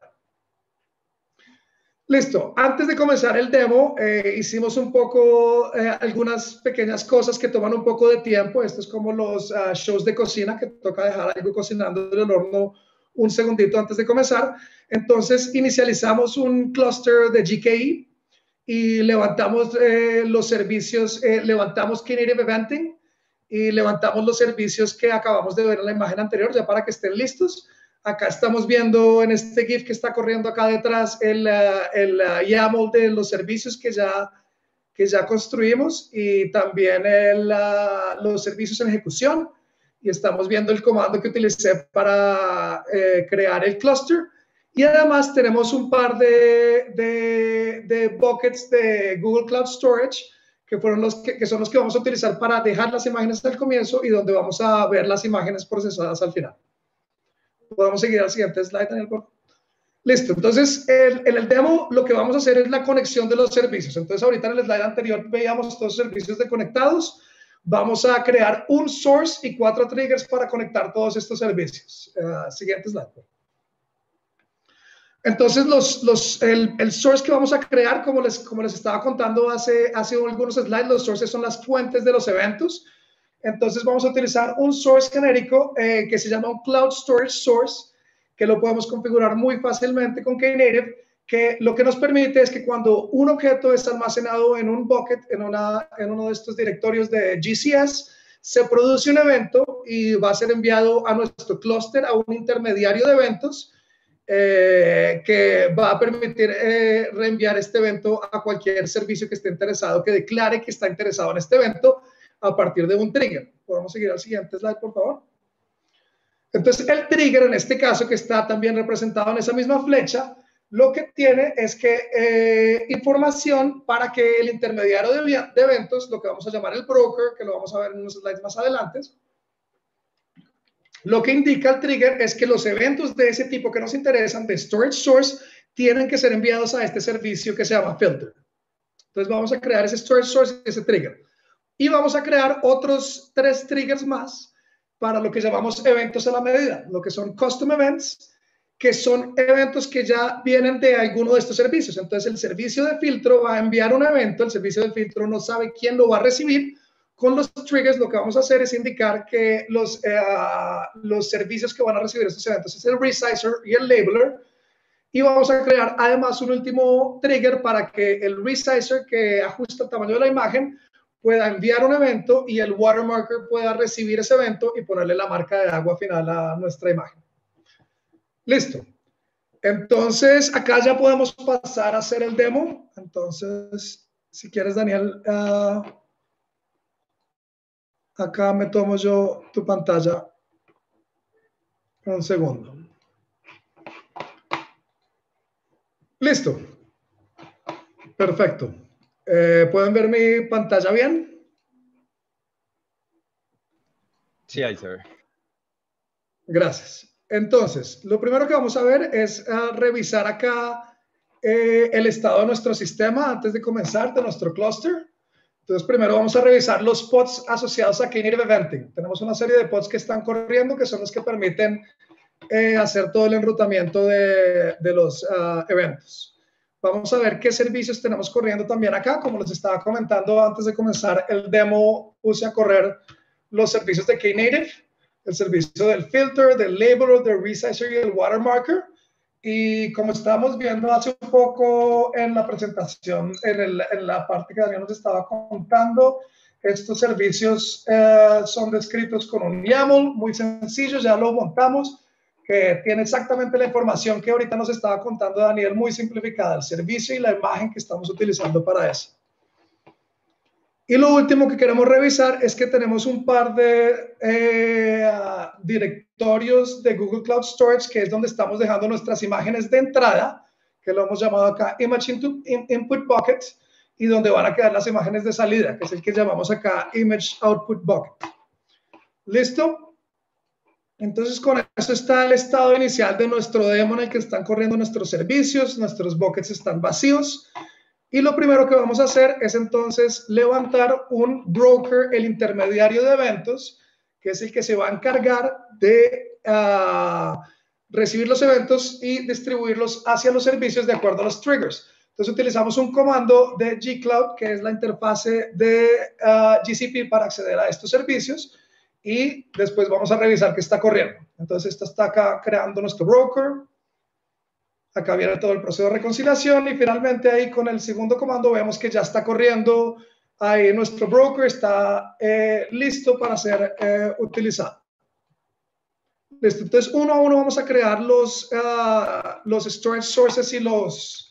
Listo. Antes de comenzar el demo, eh, hicimos un poco, eh, algunas pequeñas cosas que toman un poco de tiempo. Esto es como los uh, shows de cocina, que toca dejar algo cocinando en el horno un segundito antes de comenzar. Entonces, inicializamos un clúster de G K E y levantamos eh, los servicios, eh, levantamos Knative Eventing y levantamos los servicios que acabamos de ver en la imagen anterior, ya para que estén listos. Acá estamos viendo en este GIF que está corriendo acá detrás el, uh, el uh, YAML de los servicios que ya, que ya construimos, y también el, uh, los servicios en ejecución. Y estamos viendo el comando que utilicé para eh, crear el clúster. Y además tenemos un par de, de, de buckets de Google Cloud Storage, que, fueron los que, que son los que vamos a utilizar para dejar las imágenes al comienzo y donde vamos a ver las imágenes procesadas al final. Podemos seguir al siguiente slide, Daniel, por favor. Listo, entonces el, en el demo lo que vamos a hacer es la conexión de los servicios. Entonces ahorita en el slide anterior veíamos todos los servicios de conectados. Vamos a crear un source y cuatro triggers para conectar todos estos servicios. Uh, siguiente slide. Entonces, los, los, el, el source que vamos a crear, como les, como les estaba contando hace, hace algunos slides, los sources son las fuentes de los eventos. Entonces, vamos a utilizar un source genérico eh, que se llama un Cloud Storage Source, que lo podemos configurar muy fácilmente con Knative, que lo que nos permite es que cuando un objeto es almacenado en un bucket, en, una, en uno de estos directorios de G C S, se produce un evento y va a ser enviado a nuestro clúster, a un intermediario de eventos, eh, que va a permitir eh, reenviar este evento a cualquier servicio que esté interesado, que declare que está interesado en este evento a partir de un trigger. Podemos seguir al siguiente slide, por favor. Entonces, el trigger, en este caso, que está también representado en esa misma flecha, lo que tiene es que eh, información para que el intermediario de, de eventos, lo que vamos a llamar el broker, que lo vamos a ver en unos slides más adelante, lo que indica el trigger es que los eventos de ese tipo que nos interesan, de storage source, tienen que ser enviados a este servicio que se llama filter. Entonces vamos a crear ese storage source y ese trigger. Y vamos a crear otros tres triggers más para lo que llamamos eventos a la medida, lo que son custom events, que son eventos que ya vienen de alguno de estos servicios. Entonces el servicio de filtro va a enviar un evento, el servicio de filtro no sabe quién lo va a recibir. Con los triggers lo que vamos a hacer es indicar que los, eh, los servicios que van a recibir estos eventos es el Resizer y el Labeler. Y vamos a crear además un último trigger para que el resizer que ajusta el tamaño de la imagen pueda enviar un evento y el watermarker pueda recibir ese evento y ponerle la marca de agua final a nuestra imagen. Listo. Entonces, acá ya podemos pasar a hacer el demo. Entonces, si quieres, Daniel, uh, acá me tomo yo tu pantalla. Un segundo. Listo. Perfecto. Eh, ¿Pueden ver mi pantalla bien? Sí, ahí se ve. Gracias. Entonces, lo primero que vamos a ver es uh, revisar acá eh, el estado de nuestro sistema antes de comenzar, de nuestro clúster. Entonces, primero vamos a revisar los pods asociados a Knative Eventing. Tenemos una serie de pods que están corriendo, que son los que permiten eh, hacer todo el enrutamiento de, de los uh, eventos. Vamos a ver qué servicios tenemos corriendo también acá. Como les estaba comentando antes de comenzar el demo, puse a correr los servicios de Knative, el servicio del filter, del labeler, del resizer y el watermarker. Y como estábamos viendo hace un poco en la presentación, en, el, en la parte que Daniel nos estaba contando, estos servicios eh, son descritos con un YAML muy sencillo, ya lo montamos, que tiene exactamente la información que ahorita nos estaba contando Daniel, muy simplificada, el servicio y la imagen que estamos utilizando para eso. Y lo último que queremos revisar es que tenemos un par de eh, directorios de Google Cloud Storage, que es donde estamos dejando nuestras imágenes de entrada, que lo hemos llamado acá Image Input Bucket, y donde van a quedar las imágenes de salida, que es el que llamamos acá Image Output Bucket. ¿Listo? Entonces, con eso está el estado inicial de nuestro demo en el que están corriendo nuestros servicios, nuestros buckets están vacíos. Y lo primero que vamos a hacer es entonces levantar un broker, el intermediario de eventos, que es el que se va a encargar de uh, recibir los eventos y distribuirlos hacia los servicios de acuerdo a los triggers. Entonces utilizamos un comando de G Cloud, que es la interfase de uh, G C P para acceder a estos servicios, y después vamos a revisar qué está corriendo. Entonces esto está acá creando nuestro broker. Acá viene todo el proceso de reconciliación y finalmente ahí con el segundo comando vemos que ya está corriendo, ahí nuestro broker está eh, listo para ser eh, utilizado. Listo, entonces uno a uno vamos a crear los, uh, los storage sources y los,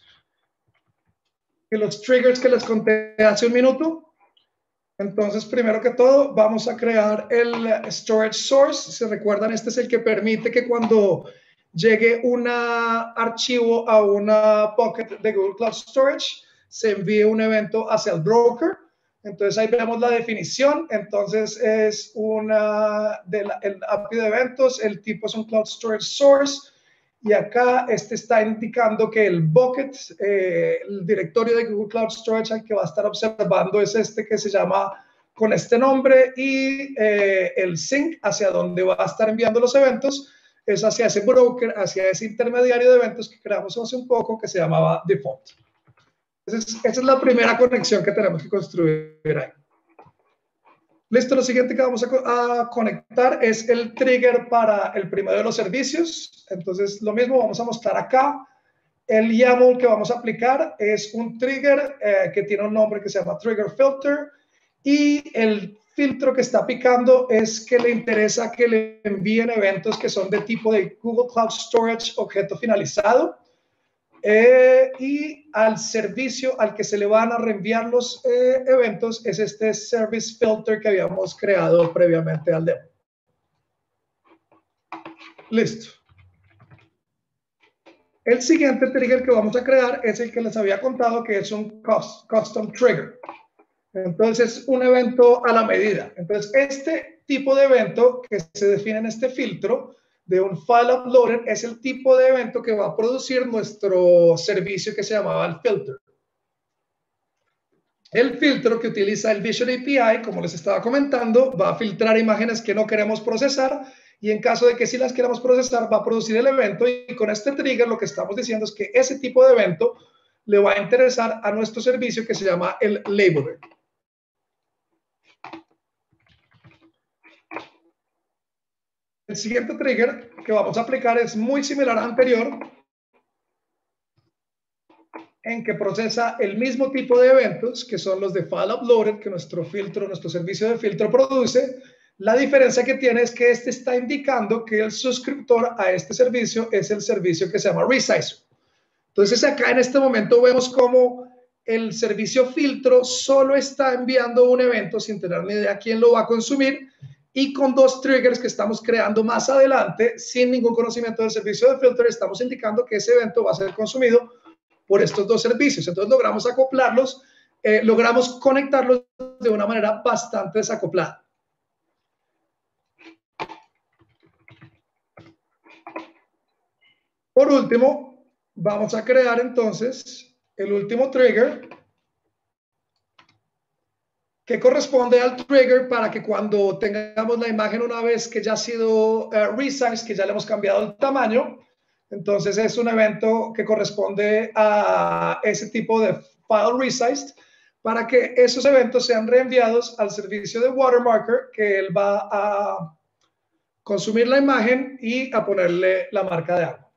y los triggers que les conté hace un minuto. Entonces, primero que todo, vamos a crear el storage source. Si recuerdan, este es el que permite que cuando llegue un archivo a una bucket de Google Cloud Storage, se envíe un evento hacia el broker. Entonces, ahí vemos la definición. Entonces, es una del A P I de eventos. El tipo es un Cloud Storage Source. Y acá este está indicando que el bucket, eh, el directorio de Google Cloud Storage al que va a estar observando es este que se llama con este nombre y eh, el sync hacia donde va a estar enviando los eventos es hacia ese broker, hacia ese intermediario de eventos que creamos hace un poco que se llamaba default. Entonces, esa es la primera conexión que tenemos que construir ahí. Listo, lo siguiente que vamos a, a conectar es el trigger para el primero de los servicios. Entonces, lo mismo vamos a mostrar acá. El YAML que vamos a aplicar es un trigger eh, que tiene un nombre que se llama Trigger Filter. Y el filtro que está aplicando es que le interesa que le envíen eventos que son de tipo de Google Cloud Storage objeto finalizado. Eh, y al servicio al que se le van a reenviar los eh, eventos es este Service Filter que habíamos creado previamente al demo. Listo. El siguiente trigger que vamos a crear es el que les había contado, que es un Custom Trigger. Entonces, un evento a la medida. Entonces, este tipo de evento que se define en este filtro de un file uploaded es el tipo de evento que va a producir nuestro servicio que se llamaba el filter. El filtro que utiliza el Vision A P I, como les estaba comentando, va a filtrar imágenes que no queremos procesar y en caso de que sí las queramos procesar, va a producir el evento y con este trigger lo que estamos diciendo es que ese tipo de evento le va a interesar a nuestro servicio que se llama el labeler. El siguiente trigger que vamos a aplicar es muy similar al anterior, en que procesa el mismo tipo de eventos, que son los de file uploaded, que nuestro filtro, nuestro servicio de filtro produce. La diferencia que tiene es que este está indicando que el suscriptor a este servicio es el servicio que se llama Resizer. Entonces acá en este momento vemos cómo el servicio filtro solo está enviando un evento sin tener ni idea quién lo va a consumir, y con dos triggers que estamos creando más adelante, sin ningún conocimiento del servicio de filtro, estamos indicando que ese evento va a ser consumido por estos dos servicios. Entonces logramos acoplarlos, eh, logramos conectarlos de una manera bastante desacoplada. Por último, vamos a crear entonces el último trigger, que corresponde al trigger para que cuando tengamos la imagen una vez que ya ha sido uh, resized, que ya le hemos cambiado el tamaño, entonces es un evento que corresponde a ese tipo de file resized, para que esos eventos sean reenviados al servicio de watermarker, que él va a consumir la imagen y a ponerle la marca de agua.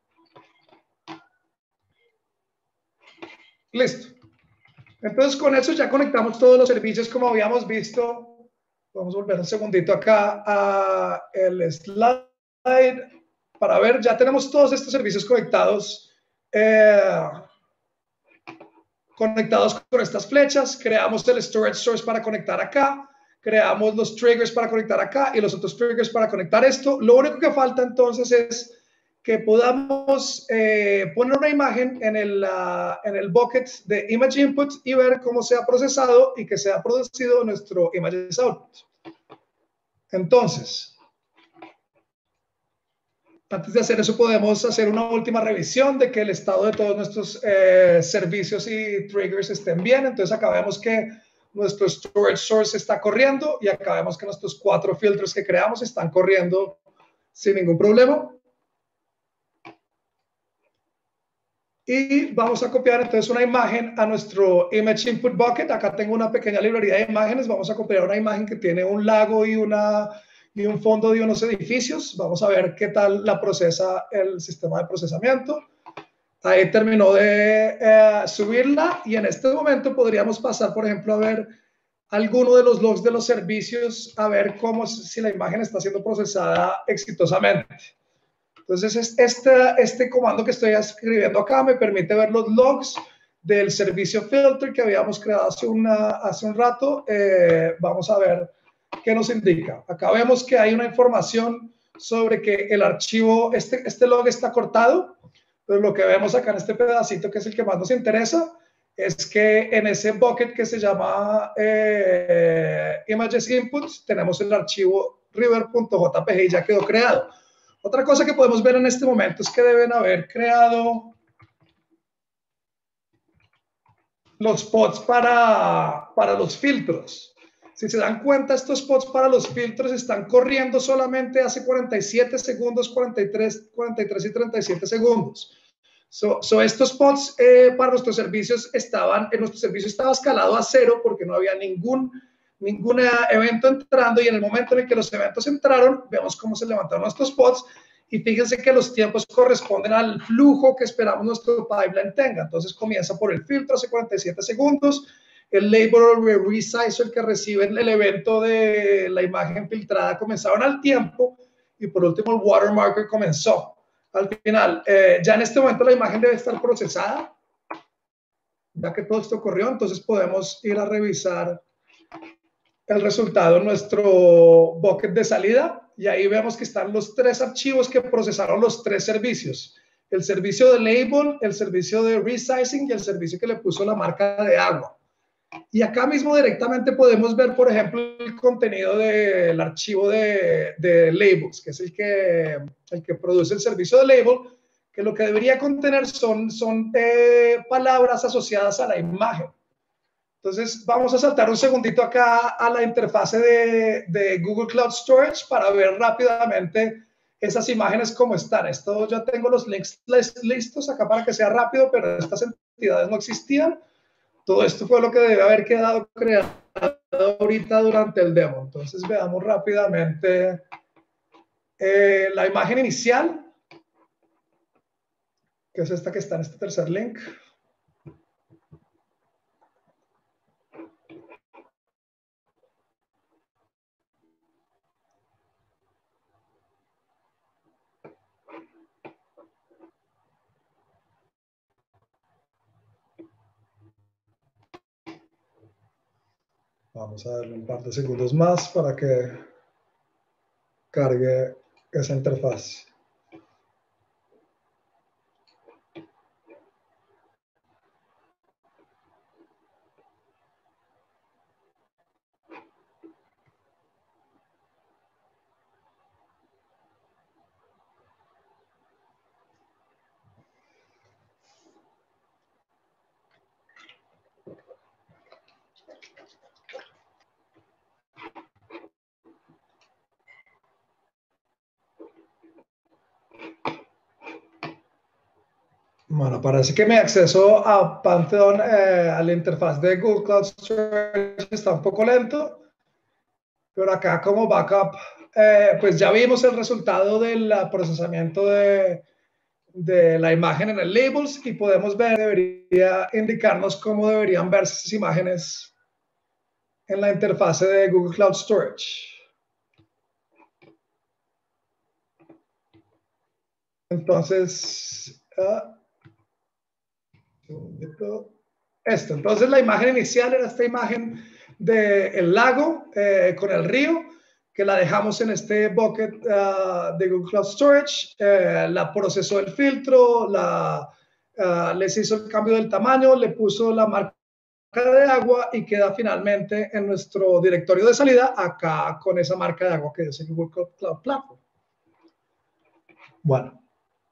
Listo. Entonces, con eso ya conectamos todos los servicios como habíamos visto. Vamos a volver un segundito acá a el slide para ver. Ya tenemos todos estos servicios conectados, eh, conectados con estas flechas. Creamos el storage source para conectar acá. Creamos los triggers para conectar acá y los otros triggers para conectar esto. Lo único que falta entonces es que podamos eh, poner una imagen en el, uh, en el bucket de image input y ver cómo se ha procesado y que se ha producido nuestro images output. Entonces, antes de hacer eso, podemos hacer una última revisión de que el estado de todos nuestros eh, servicios y triggers estén bien. Entonces, acá vemos que nuestro storage source está corriendo y acá vemos que nuestros cuatro filtros que creamos están corriendo sin ningún problema. Y vamos a copiar entonces una imagen a nuestro Image Input Bucket. Acá tengo una pequeña librería de imágenes. Vamos a copiar una imagen que tiene un lago y, una, y un fondo de unos edificios. Vamos a ver qué tal la procesa el sistema de procesamiento. Ahí terminó de eh, subirla y en este momento podríamos pasar, por ejemplo, a ver alguno de los logs de los servicios, a ver cómo si la imagen está siendo procesada exitosamente. Entonces, este, este comando que estoy escribiendo acá me permite ver los logs del servicio filter que habíamos creado hace, una, hace un rato. Eh, vamos a ver qué nos indica. Acá vemos que hay una información sobre que el archivo, este, este log está cortado, pero lo que vemos acá en este pedacito, que es el que más nos interesa, es que en ese bucket que se llama eh, Images Inputs, tenemos el archivo river.jpg y ya quedó creado. Otra cosa que podemos ver en este momento es que deben haber creado los pods para, para los filtros. Si se dan cuenta, estos pods para los filtros están corriendo solamente hace cuarenta y siete segundos, cuarenta y tres, cuarenta y tres y treinta y siete segundos. So, so estos pods eh, para nuestros servicios estaban, en nuestro servicio estaba escalado a cero porque no había ningún ningún evento entrando, y en el momento en el que los eventos entraron, vemos cómo se levantaron nuestros pods y fíjense que los tiempos corresponden al flujo que esperamos nuestro pipeline tenga. Entonces comienza por el filtro hace cuarenta y siete segundos, el label o resizer que recibe el evento de la imagen filtrada comenzaron al tiempo, y por último el watermarker comenzó al final. Eh, ya en este momento la imagen debe estar procesada, ya que todo esto ocurrió. Entonces podemos ir a revisar el resultado en nuestro bucket de salida y ahí vemos que están los tres archivos que procesaron los tres servicios: el servicio de label, el servicio de resizing y el servicio que le puso la marca de agua. Y acá mismo directamente podemos ver, por ejemplo, el contenido del archivo de, de labels, que es el que, el que produce el servicio de label, que lo que debería contener son, son eh, palabras asociadas a la imagen. Entonces, vamos a saltar un segundito acá a la interfase de, de Google Cloud Storage para ver rápidamente esas imágenes cómo están. Esto ya tengo los links listos acá para que sea rápido, pero estas entidades no existían. Todo esto fue lo que debe haber quedado creado ahorita durante el demo. Entonces, veamos rápidamente eh, la imagen inicial, que es esta que está en este tercer link. Vamos a darle un par de segundos más para que cargue esa interfaz. Bueno, parece que mi acceso a Pantheon, eh, a la interfaz de Google Cloud Storage está un poco lento, pero acá como backup, eh, pues ya vimos el resultado del procesamiento de, de la imagen en el labels y podemos ver, debería indicarnos cómo deberían verse esas imágenes en la interfaz de Google Cloud Storage. Entonces, uh, esto, entonces la imagen inicial era esta imagen del lago eh, con el río, que la dejamos en este bucket uh, de Google Cloud Storage, eh, la procesó el filtro, la, uh, les hizo el cambio del tamaño, le puso la marca de agua y queda finalmente en nuestro directorio de salida acá con esa marca de agua que es el Google Cloud Platform. Bueno.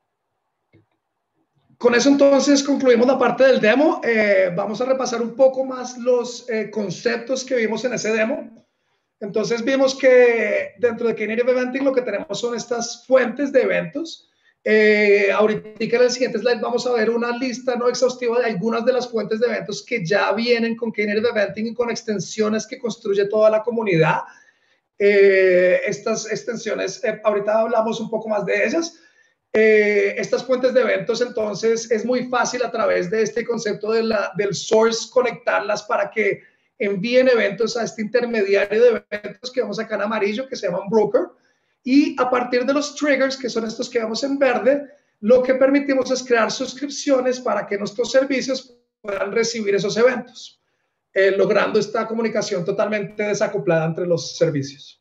Con eso entonces concluimos la parte del demo. Eh, vamos a repasar un poco más los eh, conceptos que vimos en ese demo. Entonces vimos que dentro de Knative Eventing lo que tenemos son estas fuentes de eventos. Eh, ahorita en el siguiente slide vamos a ver una lista no exhaustiva de algunas de las fuentes de eventos que ya vienen con Knative Eventing y con extensiones que construye toda la comunidad. Eh, estas extensiones, eh, ahorita hablamos un poco más de ellas. Eh, estas fuentes de eventos, entonces, es muy fácil a través de este concepto de la, del source conectarlas para que envíen eventos a este intermediario de eventos que vemos acá en amarillo, que se llama un broker. Y a partir de los triggers, que son estos que vemos en verde, lo que permitimos es crear suscripciones para que nuestros servicios puedan recibir esos eventos, eh, logrando esta comunicación totalmente desacoplada entre los servicios.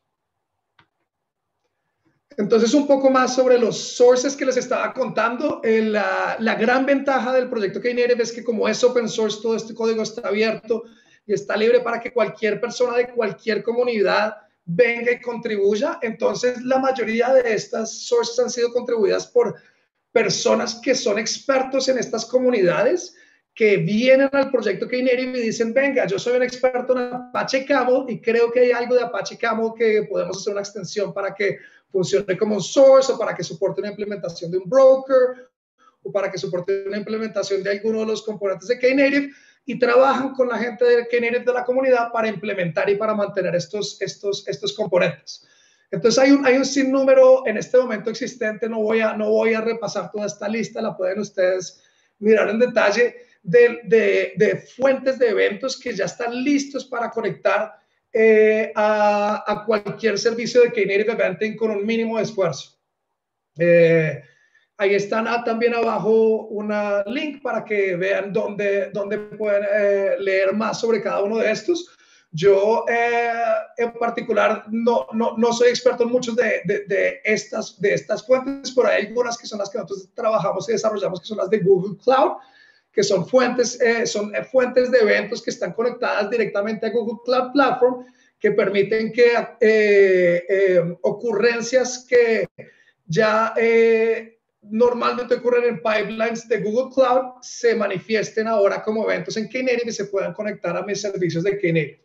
Entonces, un poco más sobre los sources que les estaba contando. Eh, la, la gran ventaja del proyecto Knative es que como es open source, todo este código está abierto y está libre para que cualquier persona de cualquier comunidad venga y contribuya. Entonces, la mayoría de estas sources han sido contribuidas por personas que son expertos en estas comunidades, que vienen al proyecto Knative y dicen, venga, yo soy un experto en Apache Camel y creo que hay algo de Apache Camel que podemos hacer una extensión para que funcione como un source o para que soporte una implementación de un broker o para que soporte una implementación de alguno de los componentes de Knative y trabajan con la gente de Knative de la comunidad para implementar y para mantener estos, estos, estos componentes. Entonces hay un, hay un sinnúmero en este momento existente, no voy, a, no voy a repasar toda esta lista, la pueden ustedes mirar en detalle, de, de, de fuentes de eventos que ya están listos para conectar eh, a, a cualquier servicio de Knative Eventing con un mínimo de esfuerzo. Eh, ahí están ah, también abajo una link para que vean dónde, dónde pueden eh, leer más sobre cada uno de estos. Yo eh, en particular no, no, no soy experto en muchos de, de, de, estas, de estas fuentes, pero hay algunas que son las que nosotros trabajamos y desarrollamos, que son las de Google Cloud, que son fuentes, eh, son fuentes de eventos que están conectadas directamente a Google Cloud Platform, que permiten que eh, eh, ocurrencias que ya eh, normalmente ocurren en pipelines de Google Cloud se manifiesten ahora como eventos en Knative y se puedan conectar a mis servicios de Knative.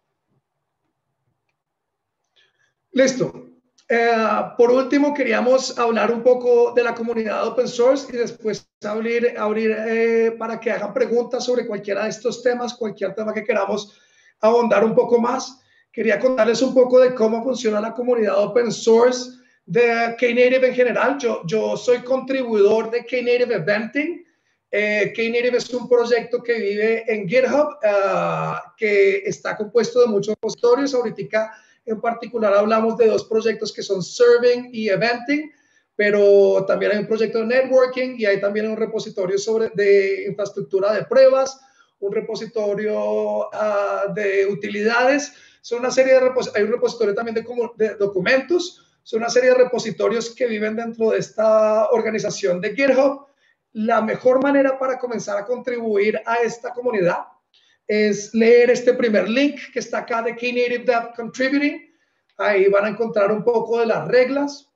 Listo. Eh, por último, queríamos hablar un poco de la comunidad open source y después abrir, abrir eh, para que hagan preguntas sobre cualquiera de estos temas, cualquier tema que queramos ahondar un poco más. Quería contarles un poco de cómo funciona la comunidad open source de Knative en general. Yo, yo soy contribuidor de Knative Eventing. Eh, Knative es un proyecto que vive en GitHub, uh, que está compuesto de muchos repositorios. Ahorita en particular hablamos de dos proyectos que son Serving y Eventing, pero también hay un proyecto de networking y hay también un repositorio sobre, de infraestructura de pruebas, un repositorio uh, de utilidades, son una serie de repositorios, hay un repositorio también de, de documentos, son una serie de repositorios que viven dentro de esta organización de GitHub. La mejor manera para comenzar a contribuir a esta comunidad es leer este primer link que está acá de Knative Dev Contributing. Ahí van a encontrar un poco de las reglas.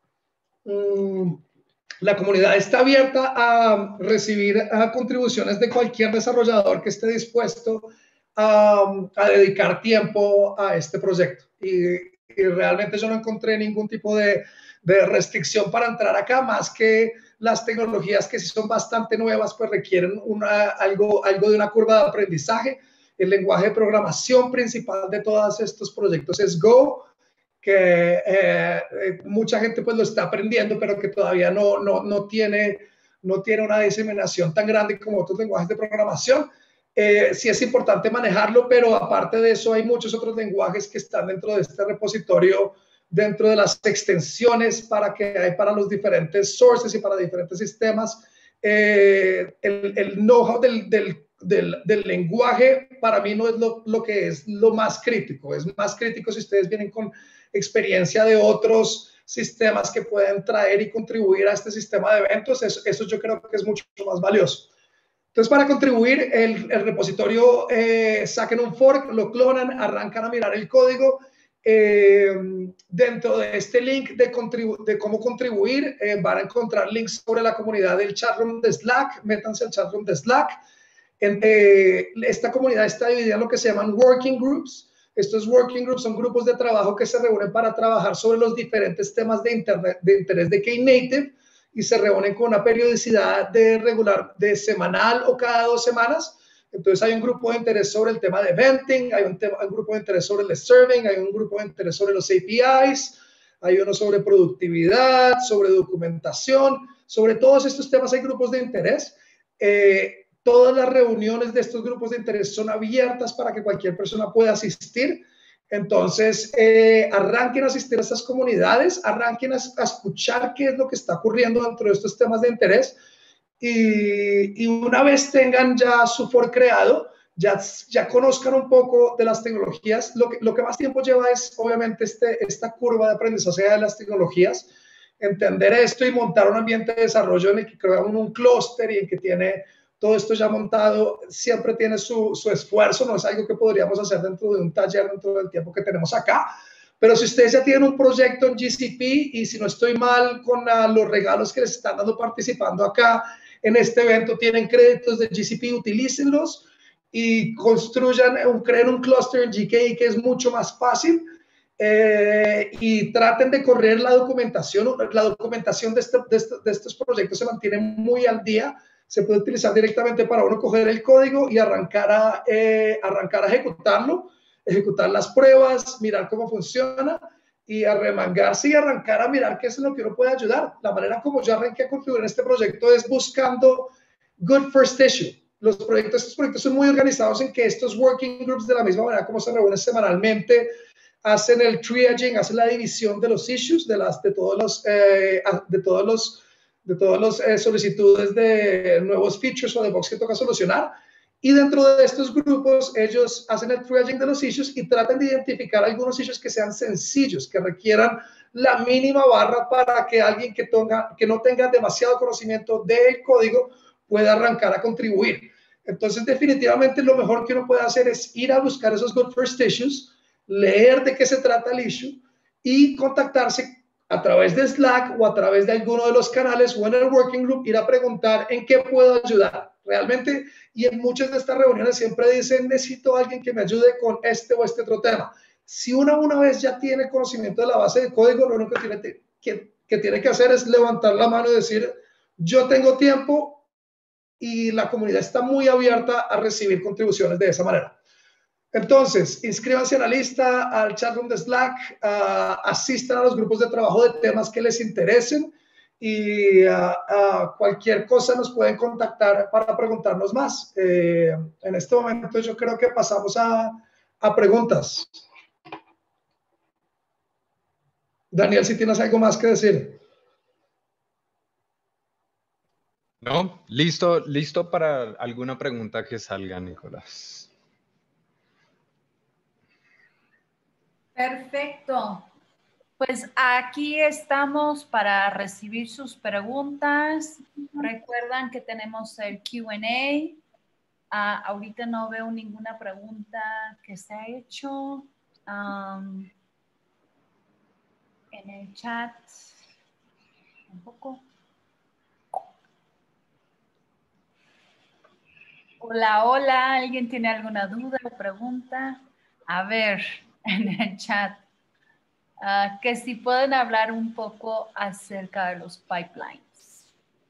Mm, la comunidad está abierta a recibir a contribuciones de cualquier desarrollador que esté dispuesto a, a dedicar tiempo a este proyecto. Y, y realmente yo no encontré ningún tipo de, de restricción para entrar acá, más que las tecnologías que sí son bastante nuevas, pues requieren una, algo, algo de una curva de aprendizaje. El lenguaje de programación principal de todos estos proyectos es Go, que eh, mucha gente pues lo está aprendiendo, pero que todavía no, no, no, tiene, no tiene una diseminación tan grande como otros lenguajes de programación. Eh, sí es importante manejarlo, pero aparte de eso hay muchos otros lenguajes que están dentro de este repositorio, dentro de las extensiones para que hay para los diferentes sources y para diferentes sistemas. Eh, el, el know-how del, del Del, del lenguaje para mí no es lo, lo que es lo más crítico. Es más crítico si ustedes vienen con experiencia de otros sistemas que pueden traer y contribuir a este sistema de eventos. Eso, eso yo creo que es mucho más valioso. Entonces, para contribuir, el, el repositorio eh, saquen un fork, lo clonan, arrancan a mirar el código. Eh, dentro de este link de, de cómo contribuir, eh, van a encontrar links sobre la comunidad del chatroom de Slack. Métanse al chatroom de Slack. En, eh, esta comunidad está dividida en lo que se llaman working groups. Estos working groups son grupos de trabajo que se reúnen para trabajar sobre los diferentes temas de, internet, de interés de Knative y se reúnen con una periodicidad de regular, de semanal o cada dos semanas. Entonces hay un grupo de interés sobre el tema de eventing, hay un, tema, un grupo de interés sobre el serving, hay un grupo de interés sobre los A P Is, hay uno sobre productividad, sobre documentación, sobre todos estos temas hay grupos de interés. Eh, Todas las reuniones de estos grupos de interés son abiertas para que cualquier persona pueda asistir. Entonces, eh, arranquen a asistir a estas comunidades, arranquen a, a escuchar qué es lo que está ocurriendo dentro de estos temas de interés. Y, y una vez tengan ya su fork creado, ya, ya conozcan un poco de las tecnologías. Lo que, lo que más tiempo lleva es, obviamente, este, esta curva de aprendizaje de las tecnologías. Entender esto y montar un ambiente de desarrollo en el que crean un clúster y en que tiene todo esto ya montado, siempre tiene su, su esfuerzo, no es algo que podríamos hacer dentro de un taller, dentro del tiempo que tenemos acá, pero si ustedes ya tienen un proyecto en G C P y si no estoy mal con uh, los regalos que les están dando participando acá en este evento, tienen créditos de G C P, utilícenlos y construyan, un, creen un clúster en G K E que es mucho más fácil. Eh, y traten de correr la documentación, la documentación de, este, de, este, de estos proyectos se mantiene muy al día. Se puede utilizar directamente para uno coger el código y arrancar a, eh, arrancar a ejecutarlo, ejecutar las pruebas, mirar cómo funciona y arremangarse y arrancar a mirar qué es lo que uno puede ayudar. La manera como yo arranqué a contribuir en este proyecto es buscando good first issue. Los proyectos, estos proyectos son muy organizados en que estos working groups, de la misma manera como se reúnen semanalmente, hacen el triaging, hacen la división de los issues, de, las, de todos los, eh, de todos los de todas las eh, solicitudes de nuevos features o de bugs que toca solucionar. Y dentro de estos grupos, ellos hacen el triaging de los issues y tratan de identificar algunos issues que sean sencillos, que requieran la mínima barra para que alguien que, tonga, que no tenga demasiado conocimiento del código pueda arrancar a contribuir. Entonces, definitivamente lo mejor que uno puede hacer es ir a buscar esos good first issues, leer de qué se trata el issue y contactarse a través de Slack o a través de alguno de los canales o en el working group, ir a preguntar en qué puedo ayudar realmente. Y en muchas de estas reuniones siempre dicen, necesito a alguien que me ayude con este o este otro tema. Si uno una vez ya tiene conocimiento de la base de código, lo único que tiene que, que, tiene que hacer es levantar la mano y decir, yo tengo tiempo, y la comunidad está muy abierta a recibir contribuciones de esa manera. Entonces, inscríbanse a la lista, al chatroom de Slack, uh, asistan a los grupos de trabajo de temas que les interesen y uh, uh, cualquier cosa nos pueden contactar para preguntarnos más. Eh, en este momento yo creo que pasamos a, a preguntas. Daniel, si tienes algo más que decir. ¿No? Listo, listo para alguna pregunta que salga, Nicolás. Perfecto. Pues aquí estamos para recibir sus preguntas. Recuerdan que tenemos el Q and A. Uh, ahorita no veo ninguna pregunta que se ha hecho um, en el chat. Un poco. Hola, hola. ¿Alguien tiene alguna duda o pregunta? A ver, en el chat. Uh, que si pueden hablar un poco acerca de los pipelines.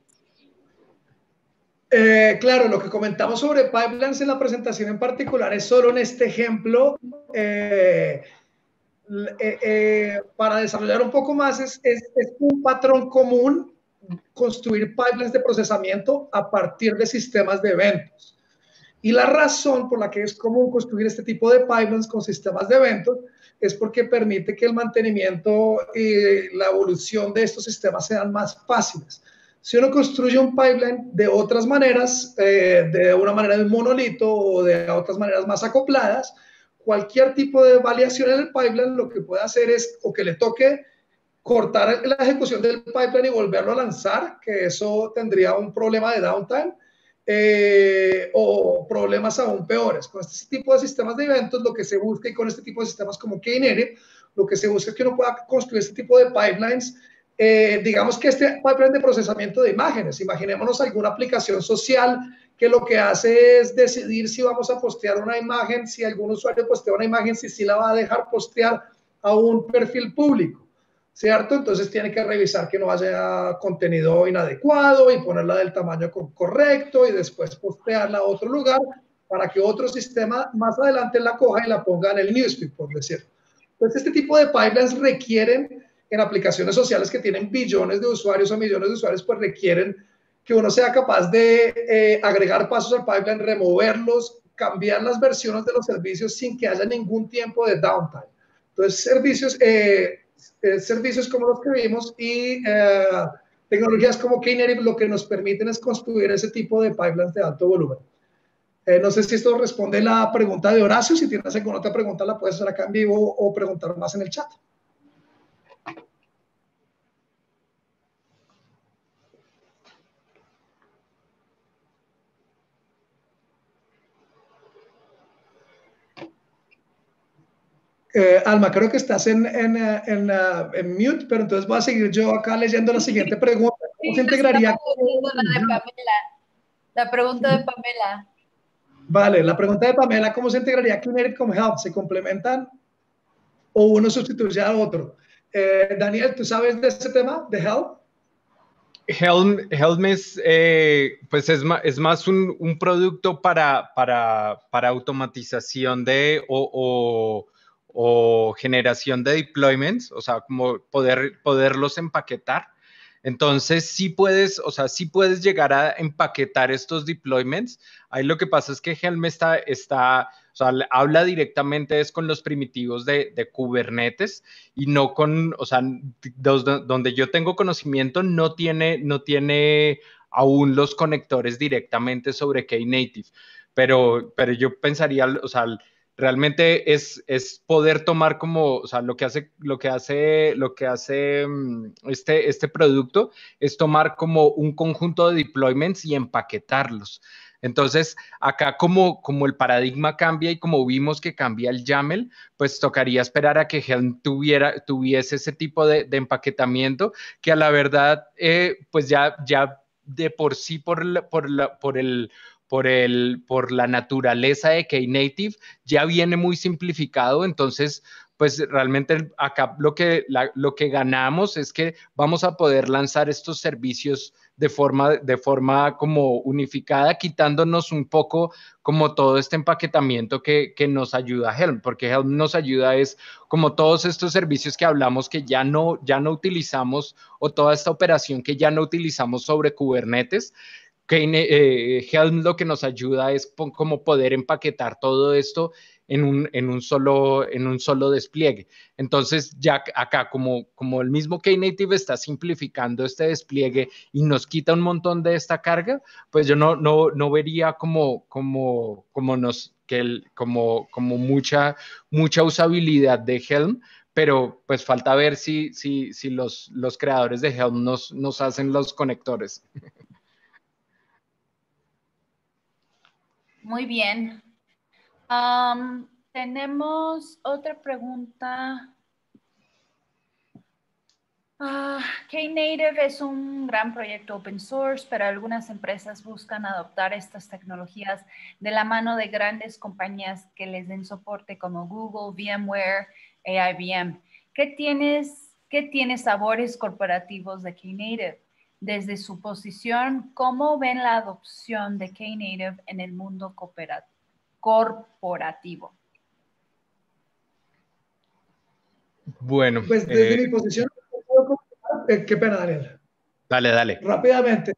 Eh, claro, lo que comentamos sobre pipelines en la presentación en particular es solo en este ejemplo. Eh, eh, eh, para desarrollar un poco más, es, es, es un patrón común construir pipelines de procesamiento a partir de sistemas de eventos. Y la razón por la que es común construir este tipo de pipelines con sistemas de eventos es porque permite que el mantenimiento y la evolución de estos sistemas sean más fáciles. Si uno construye un pipeline de otras maneras, eh, de una manera de un monolito o de otras maneras más acopladas, cualquier tipo de variación en el pipeline lo que puede hacer es o que le toque cortar la ejecución del pipeline y volverlo a lanzar, que eso tendría un problema de downtime, eh, o problemas aún peores. Con este tipo de sistemas de eventos, lo que se busca, y con este tipo de sistemas como Knative, lo que se busca es que uno pueda construir este tipo de pipelines, eh, digamos que este pipeline de procesamiento de imágenes, imaginémonos alguna aplicación social que lo que hace es decidir si vamos a postear una imagen, si algún usuario postea una imagen, si sí la va a dejar postear a un perfil público, ¿cierto? Entonces tiene que revisar que no haya contenido inadecuado y ponerla del tamaño correcto y después postearla a otro lugar para que otro sistema más adelante la coja y la ponga en el newsfeed, por decirlo. Entonces, este tipo de pipelines requieren, en aplicaciones sociales que tienen billones de usuarios o millones de usuarios, pues requieren que uno sea capaz de eh, agregar pasos al pipeline, removerlos, cambiar las versiones de los servicios sin que haya ningún tiempo de downtime. Entonces, servicios, eh, eh, servicios como los que vimos y eh, tecnologías como Knative lo que nos permiten es construir ese tipo de pipelines de alto volumen. Eh, no sé si esto responde la pregunta de Horacio. Si tienes alguna otra pregunta, la puedes hacer acá en vivo o preguntar más en el chat. Eh, Alma, creo que estás en, en, en, uh, en mute, pero entonces voy a seguir yo acá leyendo la siguiente pregunta. ¿Cómo Sí, se integraría? La de Pamela. La pregunta de Pamela. Vale, la pregunta de Pamela, ¿cómo se integraría Knative con Helm? ¿Se complementan o uno sustituye a otro? Eh, Daniel, ¿tú sabes de ese tema, de Helm? Helm, Helm es, eh, pues es, ma, es más un, un producto para, para, para automatización de o, o, o generación de deployments, o sea, como poder, poderlos empaquetar. Entonces, sí puedes, o sea, sí puedes llegar a empaquetar estos deployments. Ahí lo que pasa es que Helm está, está o sea, habla directamente es con los primitivos de, de Kubernetes y no con, o sea, donde yo tengo conocimiento no tiene, no tiene aún los conectores directamente sobre Knative, pero, pero yo pensaría, o sea, realmente es, es poder tomar como, o sea, lo que hace, lo que hace, lo que hace este, este producto es tomar como un conjunto de deployments y empaquetarlos. Entonces, acá como, como el paradigma cambia y como vimos que cambia el YAML, pues tocaría esperar a que Helm tuviera, tuviese ese tipo de, de empaquetamiento, que a la verdad, eh, pues ya, ya de por sí, por, la, por, la, por el... Por, el, por la naturaleza de Knative, ya viene muy simplificado, entonces, pues realmente acá lo que, la, lo que ganamos es que vamos a poder lanzar estos servicios de forma, de forma como unificada, quitándonos un poco como todo este empaquetamiento que, que nos ayuda Helm, porque Helm nos ayuda es como todos estos servicios que hablamos que ya no, ya no utilizamos o toda esta operación que ya no utilizamos sobre Kubernetes, eh, Helm lo que nos ayuda es como poder empaquetar todo esto en un, en un, solo, en un solo despliegue. Entonces, ya acá, como, como el mismo Knative está simplificando este despliegue y nos quita un montón de esta carga, pues yo no, no, no vería como, como, como, nos, que el, como, como mucha, mucha usabilidad de Helm, pero pues falta ver si, si, si los, los creadores de Helm nos, nos hacen los conectores. Muy bien. Um, tenemos otra pregunta. Uh, Knative es un gran proyecto open source, pero algunas empresas buscan adoptar estas tecnologías de la mano de grandes compañías que les den soporte como Google, VMware e I B M. ¿Qué tienes, qué tiene sabores corporativos de Knative? Desde su posición, ¿cómo ven la adopción de Knative en el mundo corporativo? Bueno. Pues desde eh, mi posición, eh, qué pena, Daniel. Dale, dale. Rápidamente.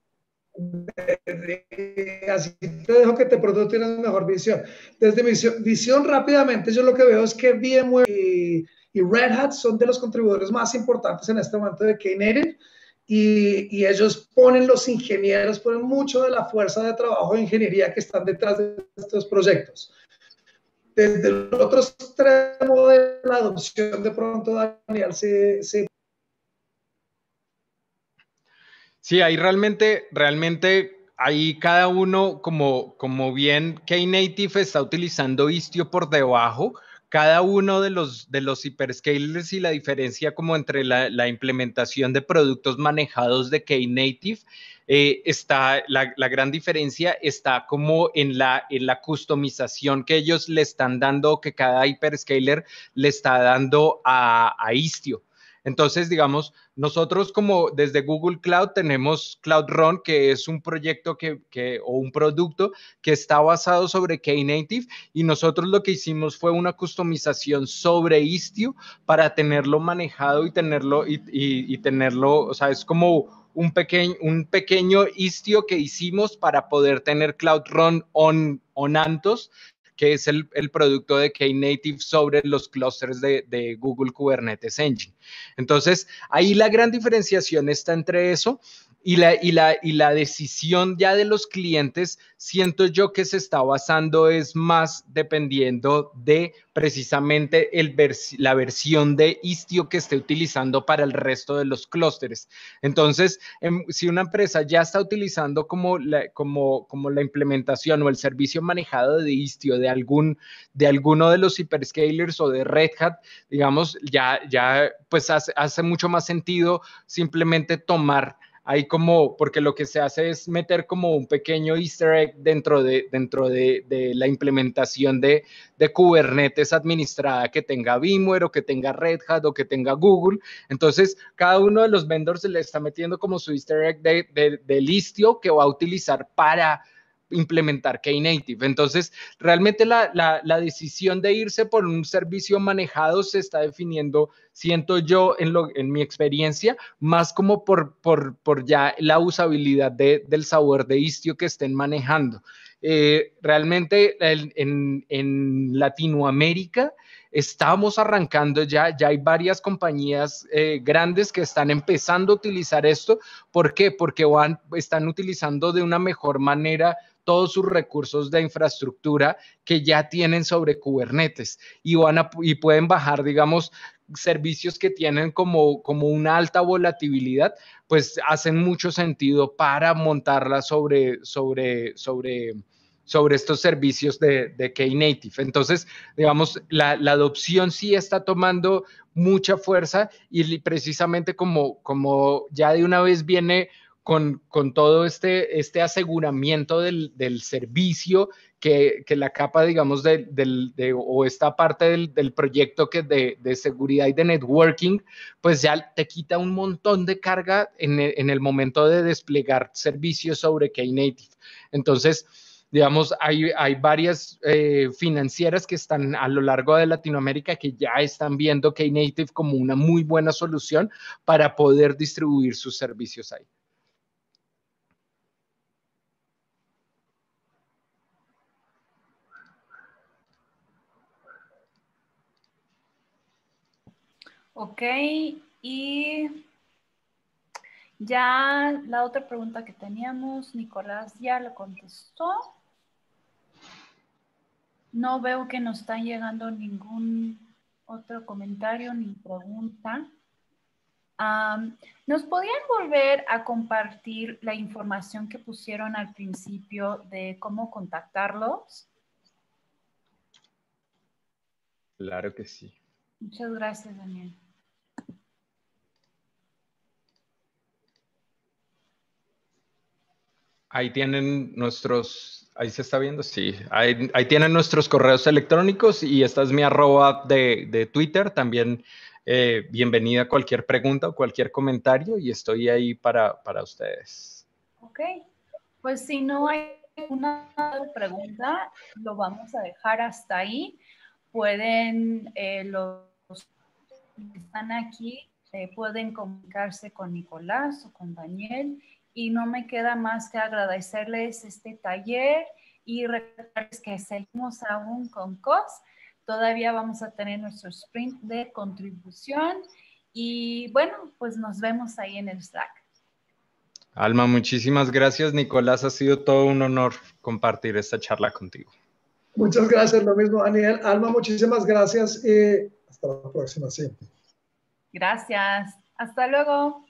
Así te dejo que te pronto tienes mejor visión. Desde mi visión, visión rápidamente, yo lo que veo es que VMware y, y Red Hat son de los contribuidores más importantes en este momento de Knative y, y ellos ponen los ingenieros, ponen mucho de la fuerza de trabajo de ingeniería que están detrás de estos proyectos. Desde el otro extremo de la adopción, de pronto, Daniel, se, se Sí, ahí realmente, realmente, ahí cada uno, como, como bien Knative está utilizando Istio por debajo, cada uno de los, de los hyperscalers y la diferencia como entre la, la implementación de productos manejados de Knative, eh, está, la, la gran diferencia está como en la, en la customización que ellos le están dando, que cada hyperscaler le está dando a, a Istio. Entonces, digamos, nosotros como desde Google Cloud tenemos Cloud Run, que es un proyecto que, que, o un producto que está basado sobre Knative y nosotros lo que hicimos fue una customización sobre Istio para tenerlo manejado y tenerlo, y, y, y tenerlo, o sea, es como un pequeño, un pequeño Istio que hicimos para poder tener Cloud Run on, on Anthos, que es el, el producto de Knative sobre los clústeres de, de Google Kubernetes Engine. Entonces, ahí la gran diferenciación está entre eso y la, y, la, y la decisión ya de los clientes, siento yo que se está basando es más dependiendo de precisamente el vers la versión de Istio que esté utilizando para el resto de los clústeres. Entonces, em, si una empresa ya está utilizando como la, como, como la implementación o el servicio manejado de Istio de, algún, de alguno de los hyperscalers o de Red Hat, digamos, ya, ya pues hace, hace mucho más sentido simplemente tomar ahí como, porque lo que se hace es meter como un pequeño easter egg dentro de, dentro de, de la implementación de, de Kubernetes administrada que tenga VMware o que tenga Red Hat o que tenga Google. Entonces, cada uno de los vendors se le está metiendo como su easter egg de, de, de Istio que va a utilizar para implementar Knative. Entonces, realmente la, la, la decisión de irse por un servicio manejado se está definiendo, siento yo, en, lo, en mi experiencia, más como por, por, por ya la usabilidad de, del sabor de Istio que estén manejando. Eh, realmente el, en, en Latinoamérica estamos arrancando ya, ya hay varias compañías eh, grandes que están empezando a utilizar esto. ¿Por qué? Porque van, están utilizando de una mejor manera todos sus recursos de infraestructura que ya tienen sobre Kubernetes y, van a, y pueden bajar, digamos, servicios que tienen como, como una alta volatilidad, pues hacen mucho sentido para montarla sobre, sobre, sobre, sobre estos servicios de, de Knative. Entonces, digamos, la, la adopción sí está tomando mucha fuerza y precisamente como, como ya de una vez viene con, con todo este, este aseguramiento del, del servicio que, que, la capa, digamos, de, de, de, o esta parte del, del proyecto que de, de seguridad y de networking, pues ya te quita un montón de carga en el, en el momento de desplegar servicios sobre Knative. Entonces, digamos, hay, hay varias eh, financieras que están a lo largo de Latinoamérica que ya están viendo Knative como una muy buena solución para poder distribuir sus servicios ahí. Ok, y ya la otra pregunta que teníamos, Nicolás ya lo contestó. No veo que nos está llegando ningún otro comentario ni pregunta. Um, ¿Nos podían volver a compartir la información que pusieron al principio de cómo contactarlos? Claro que sí. Muchas gracias, Daniel. Ahí tienen nuestros, ahí se está viendo, sí, ahí, ahí tienen nuestros correos electrónicos y esta es mi arroba de, de Twitter. También eh, bienvenida a cualquier pregunta o cualquier comentario y estoy ahí para, para ustedes. Ok, pues si no hay una pregunta, lo vamos a dejar hasta ahí. Pueden, eh, los que están aquí, eh, pueden comunicarse con Nicolás o con Daniel. Y no me queda más que agradecerles este taller y recordarles que seguimos aún con C O S. Todavía vamos a tener nuestro sprint de contribución. Y bueno, pues nos vemos ahí en el Slack. Alma, muchísimas gracias. Nicolás, ha sido todo un honor compartir esta charla contigo. Muchas gracias, lo mismo, Daniel. Alma, muchísimas gracias y hasta la próxima, sí. Gracias. Hasta luego.